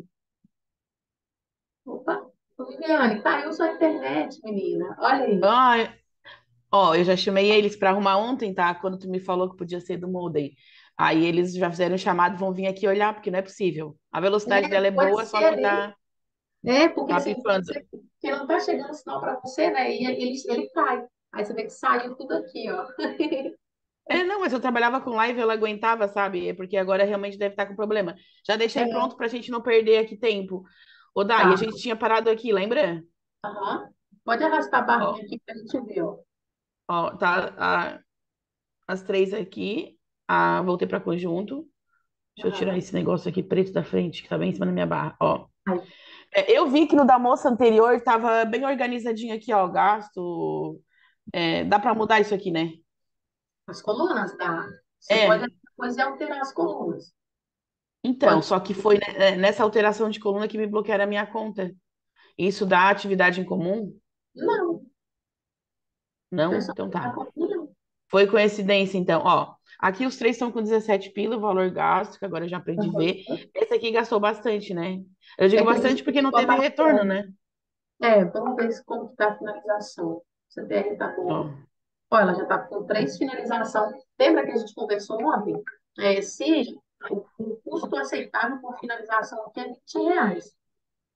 Opa. Ô, Viviane, caiu sua internet, menina. Olha aí. Ai, ó, eu já chamei eles para arrumar ontem, tá? Quando tu me falou que podia ser do Molden. Aí eles já fizeram um chamado, vão vir aqui olhar, porque não é possível. A velocidade dela é Pode boa, ser só que ali. Porque tá assim, pode pifando. ser que não tá chegando sinal para você, né? E ele cai. Aí você vê que saiu tudo aqui, ó. É, não, mas eu trabalhava com live, ela aguentava, sabe? É porque agora realmente deve estar com problema. Já deixei É, pronto pra gente não perder aqui tempo. Ô, Dai, a tá. gente tinha parado aqui, lembra? Aham. Pode arrastar a Ó, barrinha aqui pra gente ver, ó. ó, tá as três aqui. Ah, voltei pra conjunto. Deixa eu tirar Aham. esse negócio aqui preto da frente, que tá bem em cima da minha barra. Ó. Aí, É, eu vi que no da moça anterior tava bem organizadinho aqui, ó, o gasto. É, dá pra mudar isso aqui, né? as colunas, dá. Você pode É, depois alterar as colunas. então, Pode. só que foi né, nessa alteração de coluna que me bloquearam a minha conta. Isso dá atividade em comum? Não, Não? foi só Então a tá. coluna. Foi coincidência, então. Ó, aqui os três estão com 17 pila, o valor gasto, que agora eu já aprendi a ver. Aham. Esse aqui gastou bastante, né? Eu digo É que a bastante gente porque não ficou teve retorno, abaixando. né? Vamos ver como que tá a finalização. O CTR tá Ó, com. Ó, ela já tá com três finalização. Lembra que a gente conversou ontem? Se o custo aceitável por finalização aqui é R$ 20.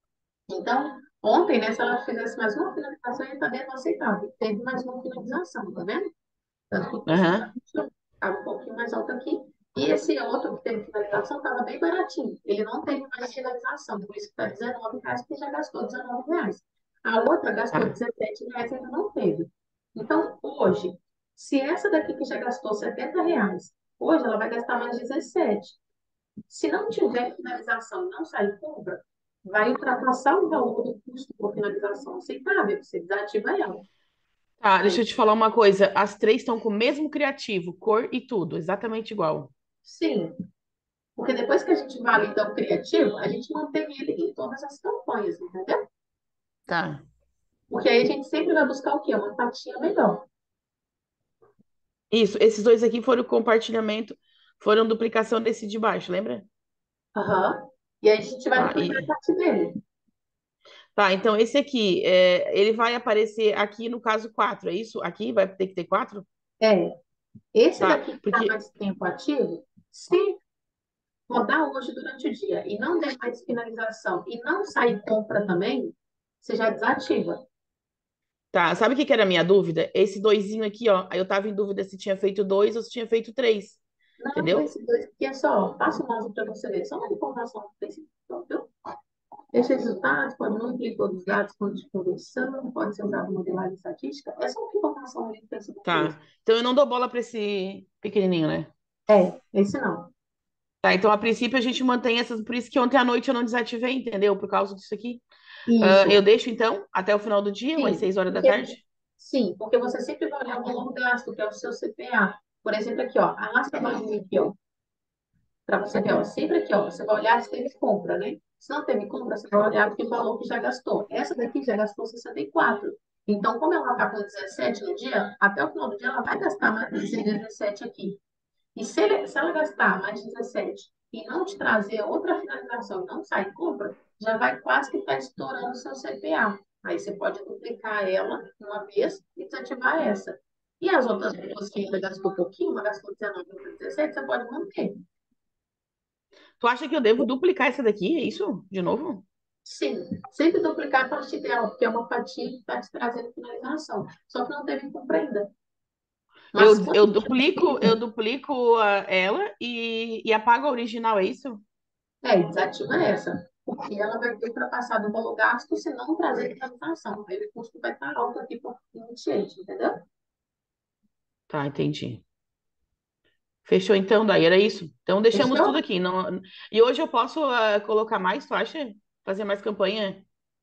Então, ontem, né, se ela fizesse mais uma finalização, ia estar dentro do aceitável. Teve mais uma finalização, tá vendo? Tanto que o custo Aham. estava um pouquinho mais alto aqui. E esse outro que teve finalização estava bem baratinho. Ele não teve mais finalização, por isso que está R$ 19, porque já gastou R$ 19. A outra gastou Tá. R$ 17 e ainda não teve. Então, hoje, se essa daqui que já gastou R$ 70, hoje ela vai gastar mais 17. Se não tiver finalização e não sair compra, vai ultrapassar o valor do custo por finalização aceitável. Você desativa ela. Tá, deixa Aí, eu te falar uma coisa. As três estão com o mesmo criativo, cor e tudo, exatamente igual. sim, porque depois que a gente valida o criativo, a gente mantém ele em todas as campanhas, entendeu? Tá. Porque aí a gente sempre vai buscar o quê? Uma fatia melhor. Isso, esses dois aqui foram compartilhamento, foram duplicação desse de baixo, lembra? Aham. E aí a gente vai Tá, duplicar a parte dele. tá, então esse aqui, ele vai aparecer aqui no caso 4, é isso? Aqui vai ter que ter 4? É, esse Tá, daqui que está porque, mais tempo ativo, se rodar hoje durante o dia e não der mais finalização e não sair compra também, você já desativa. tá, sabe o que que era a minha dúvida? Esse doisinho aqui, ó, aí eu tava em dúvida se tinha feito 2 ou se tinha feito 3, Não, entendeu? esse dois aqui é só, passa o mouse para você ver, só uma informação do principal, viu? Esses resultados pode não incluir todos os dados quando de conversão, pode ser usado modelagem estatística, é só uma informação ali do Facebook mesmo. Tá, então eu não dou bola pra esse pequenininho, né? É, esse não. Tá, então a princípio a gente mantém essas, por isso que ontem à noite eu não desativei, entendeu? Por causa disso aqui. Eu Isso, deixo então até o final do dia, umas sim, 6 horas da porque, tarde? sim, porque você sempre vai olhar o valor gasto, que é o seu CPA. Por exemplo, aqui, ó, arrasta a barrinha aqui, ó, para você ver, ó, sempre aqui, ó, você vai olhar se teve compra, né? Se não teve compra, você vai olhar o valor que já gastou. Essa daqui já gastou 64. Então, como ela está com 17 no dia, até o final do dia ela vai gastar mais esses 17 aqui. E se ela gastar mais 17 e não te trazer outra finalização e não sair compra, já vai quase que estar estourando o seu CPA. Aí você pode duplicar ela uma vez e desativar essa. E as outras duas que ainda gastou um pouquinho, uma gastou 19 e outra 17, você pode manter. Tu acha que eu devo duplicar essa daqui? É isso? De novo? Sim, sempre duplicar a parte dela, porque é uma fatia que está te trazendo finalização. Só que não teve compra ainda. Mas Eu quando duplico, ela e apago a original, é isso? desativa essa. Porque ela vai ter ultrapassado o valor gasto se não trazer finalização. Aí o custo vai estar alto aqui por iniciante, entendeu? Tá, entendi. Fechou então, daí era isso. Então deixamos tudo Fechou? aqui. Não... E hoje eu posso colocar mais, tu acha? Fazer mais campanha?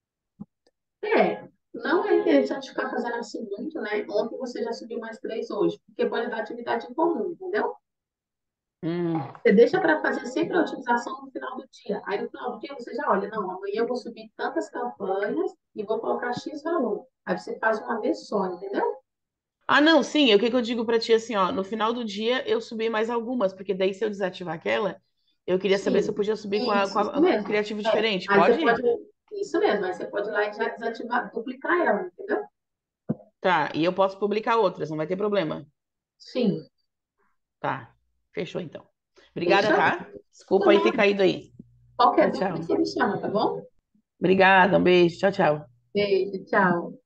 É. Não é interessante ficar fazendo assim muito, né? Ontem você já subiu mais três hoje, porque pode dar atividade em comum, entendeu? Hum, Você deixa para fazer sempre a utilização no final do dia. Aí no final do dia você já olha, não, amanhã eu vou subir tantas campanhas e vou colocar X valor. Aí você faz uma vez só, entendeu? Ah, não, sim, o que que eu digo pra ti assim, ó, no final do dia eu subi mais algumas, porque daí se eu desativar aquela, eu queria saber se eu Sim, podia subir com, a, com, isso a- com mesmo. criativo É. diferente, Aí você pode, pode? isso mesmo, aí você pode ir lá e já desativar, duplicar ela, entendeu? Tá, e eu posso publicar outras, não vai ter problema. Sim. Tá, fechou então. Obrigada, Fechou? tá? Por Desculpa aí ter nada. caído aí. Qualquer Tchau, dúvida tchau. você me chama, tá bom? Obrigada, um beijo, tchau, tchau. Beijo, tchau.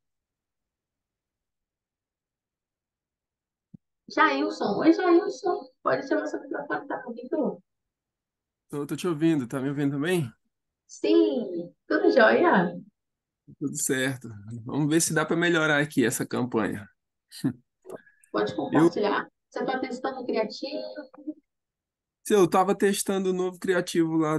Jailson, oi Jailson. Pode chamar seu microfone, tá comigo? Tô te ouvindo, tá me ouvindo também? Sim, tudo jóia? Tudo certo. Vamos ver se dá para melhorar aqui essa campanha. Pode Eu, compartilhar. Você está testando o criativo? se eu tava testando o novo criativo lá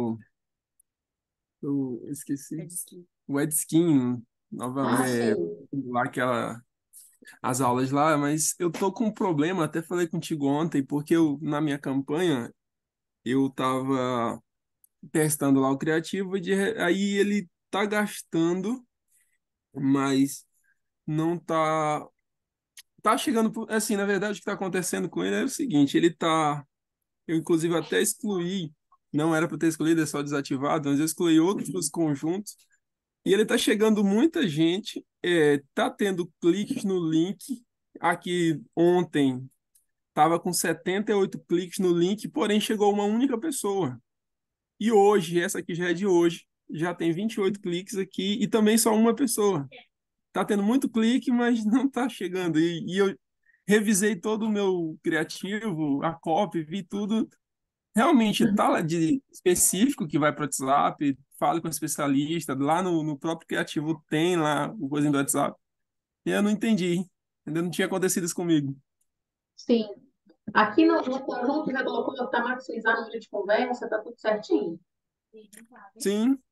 esqueci, o Edskin, Ah, novamente, sim. lá as aulas lá, mas eu tô com um problema, até falei contigo ontem, porque na minha campanha eu tava testando lá o criativo aí ele tá gastando, mas não tá chegando, assim, na verdade, o que está acontecendo com ele é o seguinte, eu inclusive até excluí, não era para ter excluído, é só desativado, mas eu excluí outros conjuntos, e ele está chegando muita gente, tá tendo cliques no link, aqui ontem estava com 78 cliques no link, porém chegou uma única pessoa. E hoje, essa aqui já é de hoje, já tem 28 cliques aqui e também só uma pessoa. Tá tendo muito clique, mas não tá chegando. E eu revisei todo o meu criativo, a copy, vi tudo. Realmente tá lá de específico que vai para o WhatsApp, fale com o especialista, lá no próprio criativo tem lá o coisa do WhatsApp. E eu não entendi. Ainda não tinha acontecido isso comigo. Sim. Aqui no conjunto já colocou que está maximizar o número de conversa, tá tudo certinho. Sim,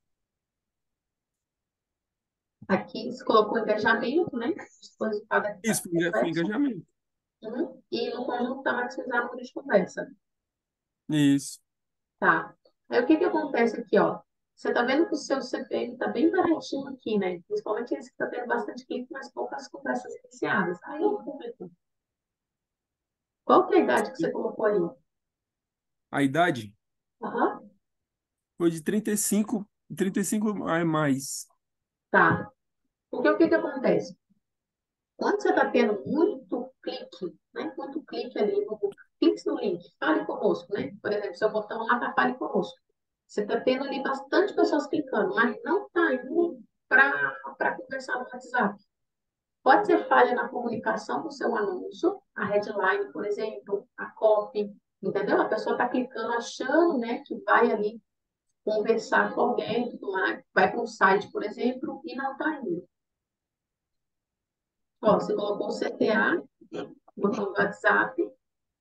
Aqui se colocou engajamento, né? Dispositivo da isso foi conversa. engajamento. E no conjunto está maximizar o número de conversa. Isso. Tá. Aí o que que acontece aqui, ó? Você tá vendo que o seu CPM tá bem baratinho aqui, né? Principalmente esse que tá tendo bastante clique, mas poucas conversas iniciadas. Aí o público. Qual que é a idade que você colocou aí? A idade Aham. foi de 35 a mais. Tá. Porque o que que acontece? Quando você está tendo muito clique, né? Muito clique ali, cliques no link, fale conosco, né? Por exemplo, seu botão lá tá fale conosco. Você está tendo ali bastante pessoas clicando, mas não está indo para conversar no WhatsApp. Pode ser falha na comunicação do seu anúncio, a headline, por exemplo, a copy, entendeu? A pessoa está clicando achando, né, que vai ali conversar com alguém, tudo mais, vai para um site, por exemplo, e não está indo. Ó, você colocou o CTA, botou o WhatsApp.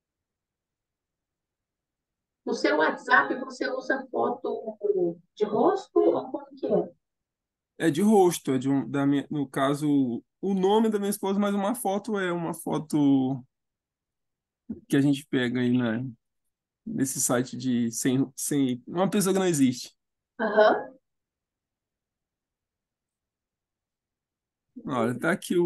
No seu WhatsApp, você usa foto de rosto ou como que é? É de rosto, é no caso, o nome da minha esposa, mas uma foto é uma foto que a gente pega aí nesse site de sem uma pessoa que não existe. Aham. Olha, tá aqui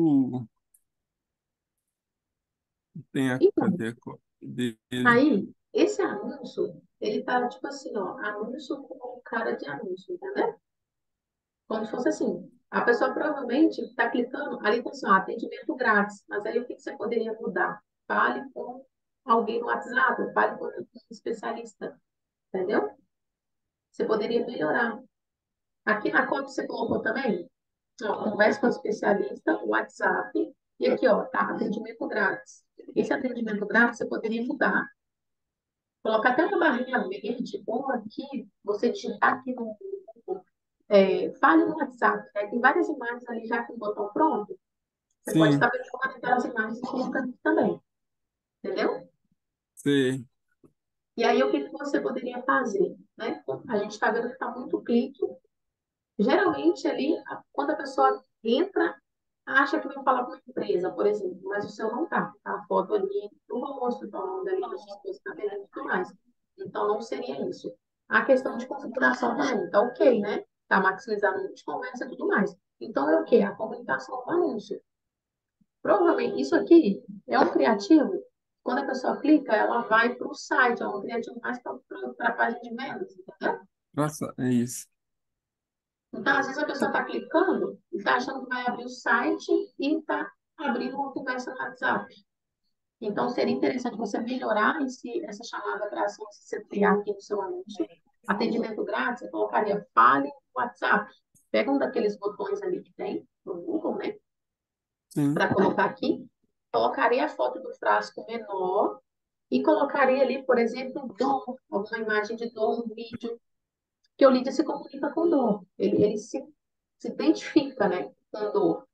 tem Então, cadê a cópia dele? aí, esse anúncio, ele tá tipo assim, ó, anúncio com cara de anúncio, entendeu? Como se fosse assim. A pessoa provavelmente está clicando, ali tá assim, ó, atendimento grátis. Mas aí o que que você poderia mudar? Fale com alguém no WhatsApp, fale com um especialista, entendeu? Você poderia melhorar. Aqui na conta você colocou também, ó, converse com o especialista, WhatsApp, e aqui, ó, tá, atendimento grátis. Esse atendimento grátis você poderia mudar, colocar até uma barrinha verde, ou aqui, você digitar aqui no Google, fale no WhatsApp, né? Tem várias imagens ali já com o botão pronto. Você pode Sim, estar pegando aquelas imagens e colocando aqui também, entendeu? sei. E aí, o que que você poderia fazer, né? A gente está vendo que está muito clique. Geralmente, ali, quando a pessoa entra, acha que vai falar com uma empresa, por exemplo, mas o seu não tá. Tá a foto ali do rosto, falando ali das suas coisas tá vendo e tudo mais. Então, não seria isso. A questão de configuração também, tá ok, né? Tá maximizando o número de conversa e tudo mais. Então, é o quê? A comunicação do anúncio. Provavelmente, isso aqui é um criativo. Quando a pessoa clica, ela vai para o site, é um criativo mais para a página de vendas, entendeu? Nossa, é isso. Então, às vezes a pessoa está clicando e está achando que vai abrir o site e está abrindo uma conversa no WhatsApp. Então, seria interessante você melhorar essa chamada para ação, se você criar aqui no seu anúncio. Atendimento grátis, você colocaria fale no WhatsApp. Pega um daqueles botões ali que tem no Google, né? Sim. Para colocar aqui. Colocaria a foto do frasco menor e colocaria ali, por exemplo, dor, alguma imagem de dor, um vídeo, que o lead se comunica com dor. Ele se identifica, né, com dor,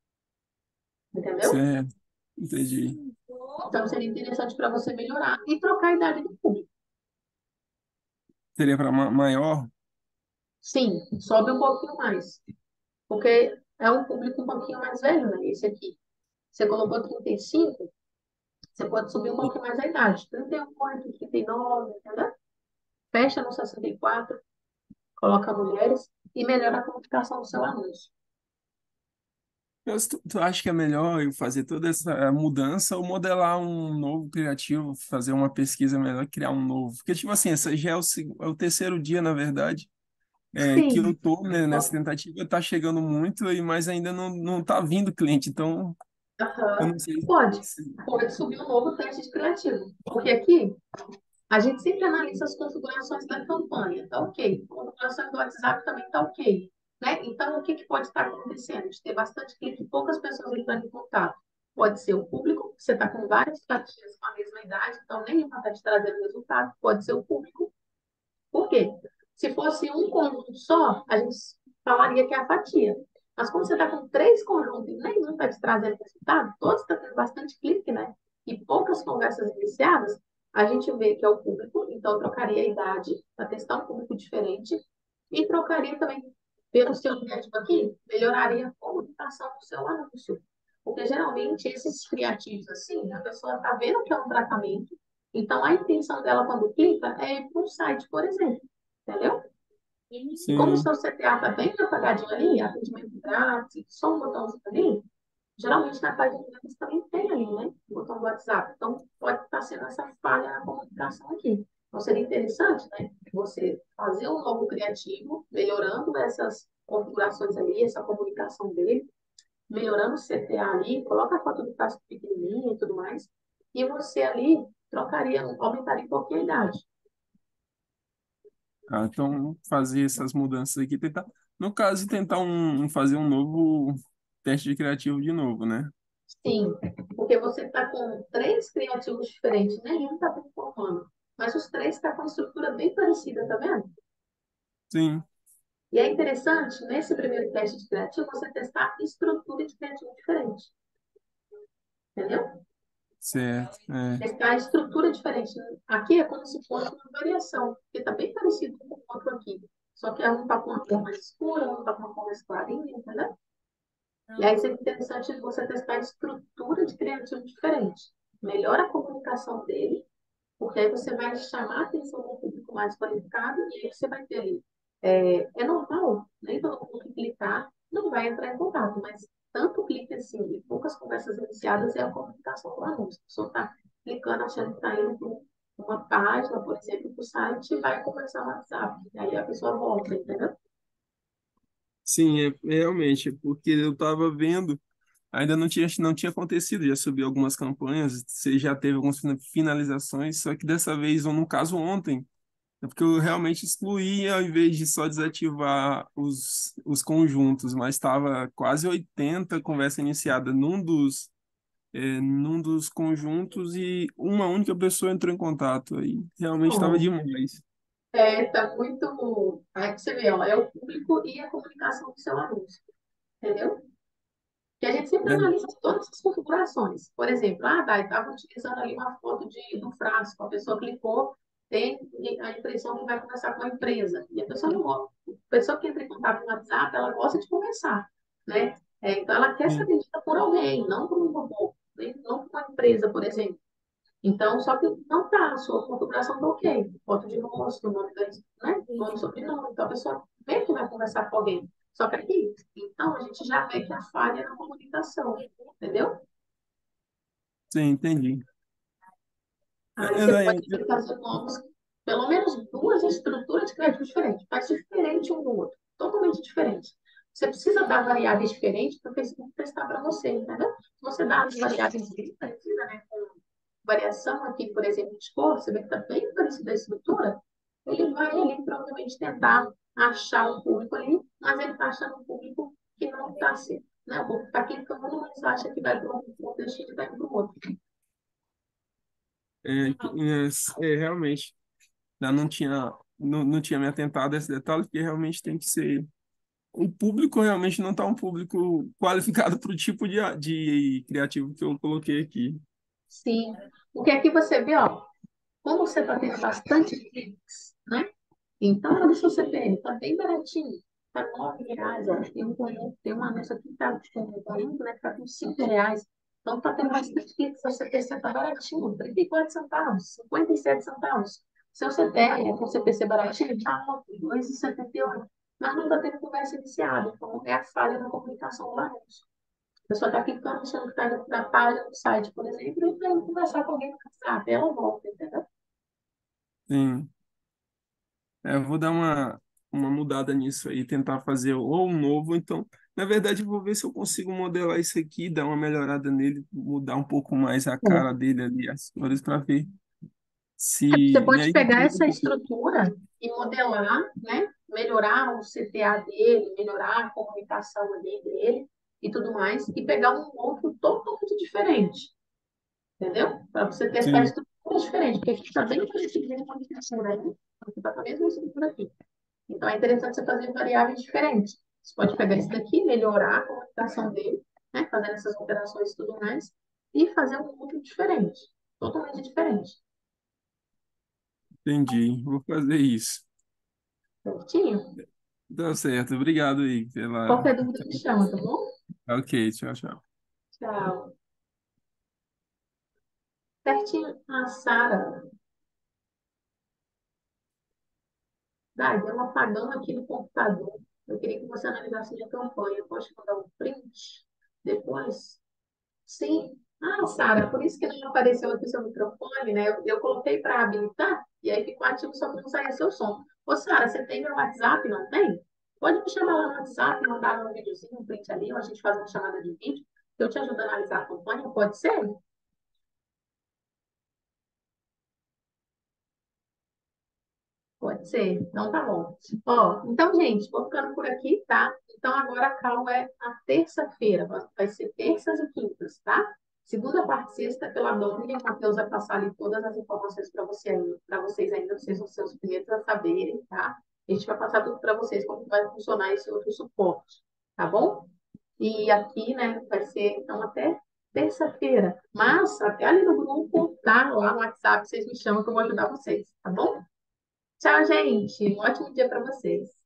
entendeu? Certo, entendi. Então, seria interessante para você melhorar e trocar a idade do público. Seria para maior? Sim, sobe um pouquinho mais, porque é um público um pouquinho mais velho, né? Esse aqui. Você colocou 35, você pode subir um pouquinho mais a idade. 38, 39, entendeu? Fecha no 64, coloca mulheres e melhora a comunicação do seu anúncio. Mas tu acha que é melhor eu fazer toda essa mudança ou modelar um novo criativo, fazer uma pesquisa melhor, criar um novo? Porque, tipo assim, essa já é o terceiro dia, na verdade, que eu Sim, tô, né, nessa tentativa, tá chegando muito, mas ainda não tá vindo cliente, então eu aham. não sei Pode. se... Pode subir um novo teste de criativo. Porque aqui A gente sempre analisa as configurações da campanha, tá ok. Configurações do WhatsApp também tá ok. Né? Então, o que, que pode estar acontecendo? De ter bastante clique, poucas pessoas entrando em contato. Pode ser o público, você está com várias fatias com a mesma idade, então nenhuma está te trazendo resultado. Pode ser o público. Por quê? Se fosse um conjunto só, a gente falaria que é a fatia. Mas como você está com três conjuntos e nenhum está te trazendo resultado, todos estão tendo bastante clique, né? E poucas conversas iniciadas, a gente vê que é o público, então trocaria a idade para testar um público diferente e trocaria também, pelo seu médico aqui, melhoraria a comunicação do seu anúncio. Porque geralmente esses criativos assim, a pessoa está vendo que é um tratamento, então a intenção dela quando clica é ir para um site, por exemplo, entendeu? E como o Sim. seu CTA está bem apagadinho ali, atendimento grátis, só um botãozinho ali, geralmente na página de vendas também tem ali, né? O botão do WhatsApp. Então, pode estar sendo essa falha na comunicação aqui. Então, seria interessante, né? Você fazer um novo criativo, melhorando essas configurações ali, essa comunicação dele, melhorando o CTA ali, coloca a foto do casco pequenininho e tudo mais, e você ali trocaria, aumentaria um pouquinho a idade. Ah, então, fazer essas mudanças aqui, tentar, no caso, tentar fazer um novo teste de criativo de novo, né? Sim, porque você está com três criativos diferentes, nenhum está performando, mas os três estão com uma estrutura bem parecida, tá vendo? Sim, E é interessante, nesse primeiro teste de criativo, você testar estrutura de criativo diferente, entendeu? certo. É. Testar a estrutura diferente. Aqui é como se fosse uma variação, porque está bem parecido com o outro aqui. Só que um está com uma cor mais escura, um está com uma cor mais clarinha, entendeu? E aí seria interessante você testar a estrutura de criativo diferente. Melhora a comunicação dele, porque aí você vai chamar a atenção do público mais qualificado e aí você vai ter ali. É normal, nem todo mundo que clicar não vai entrar em contato, mas tanto clique assim e poucas conversas iniciadas é a comunicação do anúncio. A pessoa está clicando achando que está indo para uma página, por exemplo, para o site e vai conversar no WhatsApp. E aí a pessoa volta, entendeu? Sim, realmente, porque eu estava vendo, ainda não tinha acontecido, já subi algumas campanhas, você já teve algumas finalizações, só que dessa vez, ou no caso ontem, é porque eu realmente excluí ao invés de só desativar os conjuntos, mas estava quase 80 conversa iniciada num dos conjuntos e uma única pessoa entrou em contato. Aí realmente estava Não. demais. Tá muito. Aí você vê, ó, é o público e a comunicação do seu anúncio, entendeu? Que a gente sempre É, analisa todas as configurações. Por exemplo, Dai, estava utilizando ali uma foto do frasco, a pessoa clicou, tem a impressão que vai conversar com a empresa. E a pessoa não gosta. A pessoa que entra em contato no WhatsApp, ela gosta de conversar, né? Então, ela quer ser sim, atendida por alguém, não por um robô, né? Não por uma empresa, por exemplo. Então, só que não tá, a sua configuração tá ok. Foto de rosto, nome, né? Nome, sobrenome. Então, a pessoa vê que vai conversar com alguém. Só que aqui, então, a gente já vê que a falha é na comunicação, entendeu? sim, entendi. Aí você pode fazer novos, pelo menos duas estruturas de crédito diferentes, mas diferente um do outro, totalmente diferente. Você precisa dar variáveis diferentes para o Facebook testar para você, entendeu? Se você dá as variáveis bem parecidas, né, com variação aqui, por exemplo, de cor, você vê que está bem parecida a estrutura, ele vai ali provavelmente tentar achar um público ali, mas ele está achando um público que não está assim, né? O público está clicando, mas acha que vai para um destino e vai para o outro. Realmente, eu não tinha me atentado a esse detalhe, porque realmente tem que ser. O público realmente não está um público qualificado para o tipo de criativo que eu coloquei aqui. Sim, porque aqui você vê, ó, como você está tendo bastante cliques, né? Então, olha o seu CPM, tá bem baratinho. Tá R$ 9, ó. Tem um anúncio aqui que tá com né? Tá com R$ 5. Então, tá tendo bastante cliques. Seu CPC tá baratinho, 34 centavos, 57 centavos. Seu CPM, com CPC baratinho, tá alto, 2,78. Mas não tá tendo conversa iniciada. Então, é a falha na comunicação do anúncio. A pessoa está clicando, achando que está indo para a página do site, por exemplo, e está indo conversar com alguém no WhatsApp. Ela volta, entendeu? Sim. Eu vou dar uma mudada nisso aí, tentar fazer ou um novo, então, na verdade, eu vou ver se eu consigo modelar isso aqui, dar uma melhorada nele, mudar um pouco mais a cara É. dele ali, as cores, para ver Você se, e pode aí, pegar essa estrutura e modelar, né? Melhorar o CTA dele, melhorar a comunicação ali dele e tudo mais, e pegar um outro totalmente diferente, entendeu? Para você testar sim, estruturas diferentes, porque aqui está bem parecido com a comunicação daí, aqui está com a mesma estrutura aqui. Então é interessante você fazer variáveis diferentes. Você pode pegar isso daqui, melhorar a comunicação dele, né? Fazendo essas alterações e tudo mais, e fazer um outro diferente, totalmente diferente. entendi. Vou fazer isso. Certinho? Tá certo. Obrigado aí Qualquer pela. dúvida me chama, tá bom? Ok, tchau, tchau. Tchau. Certinho. A Sara. Dai, deu um apagão aqui no computador. Eu queria que você analisasse minha campanha. Eu posso te mandar um print depois? Sim. Ah, Sara, por isso que não apareceu aqui o seu microfone, né? Eu coloquei para habilitar e aí ficou ativo só que não saía seu som. Ô, Sara, você tem meu WhatsApp, não tem? Pode me chamar lá no WhatsApp, mandar um videozinho, um print ali, ou a gente faz uma chamada de vídeo. Eu te ajudo a analisar a campanha, pode ser? Pode ser. Então tá bom. Ó, então, gente, vou ficando por aqui, tá? Então agora a call é a terça-feira. Vai ser terças e quintas, tá? Segunda, quarta e sexta pela Dona, o Matheus vai passar ali todas as informações para vocês ainda, vocês vão ser os primeiros a saberem, tá? A gente vai passar tudo para vocês como vai funcionar esse outro suporte, tá bom? E aqui, né, vai ser então até terça-feira. Mas até ali no grupo, tá? Lá no WhatsApp, vocês me chamam que eu vou ajudar vocês, tá bom? Tchau, gente. Um ótimo dia para vocês.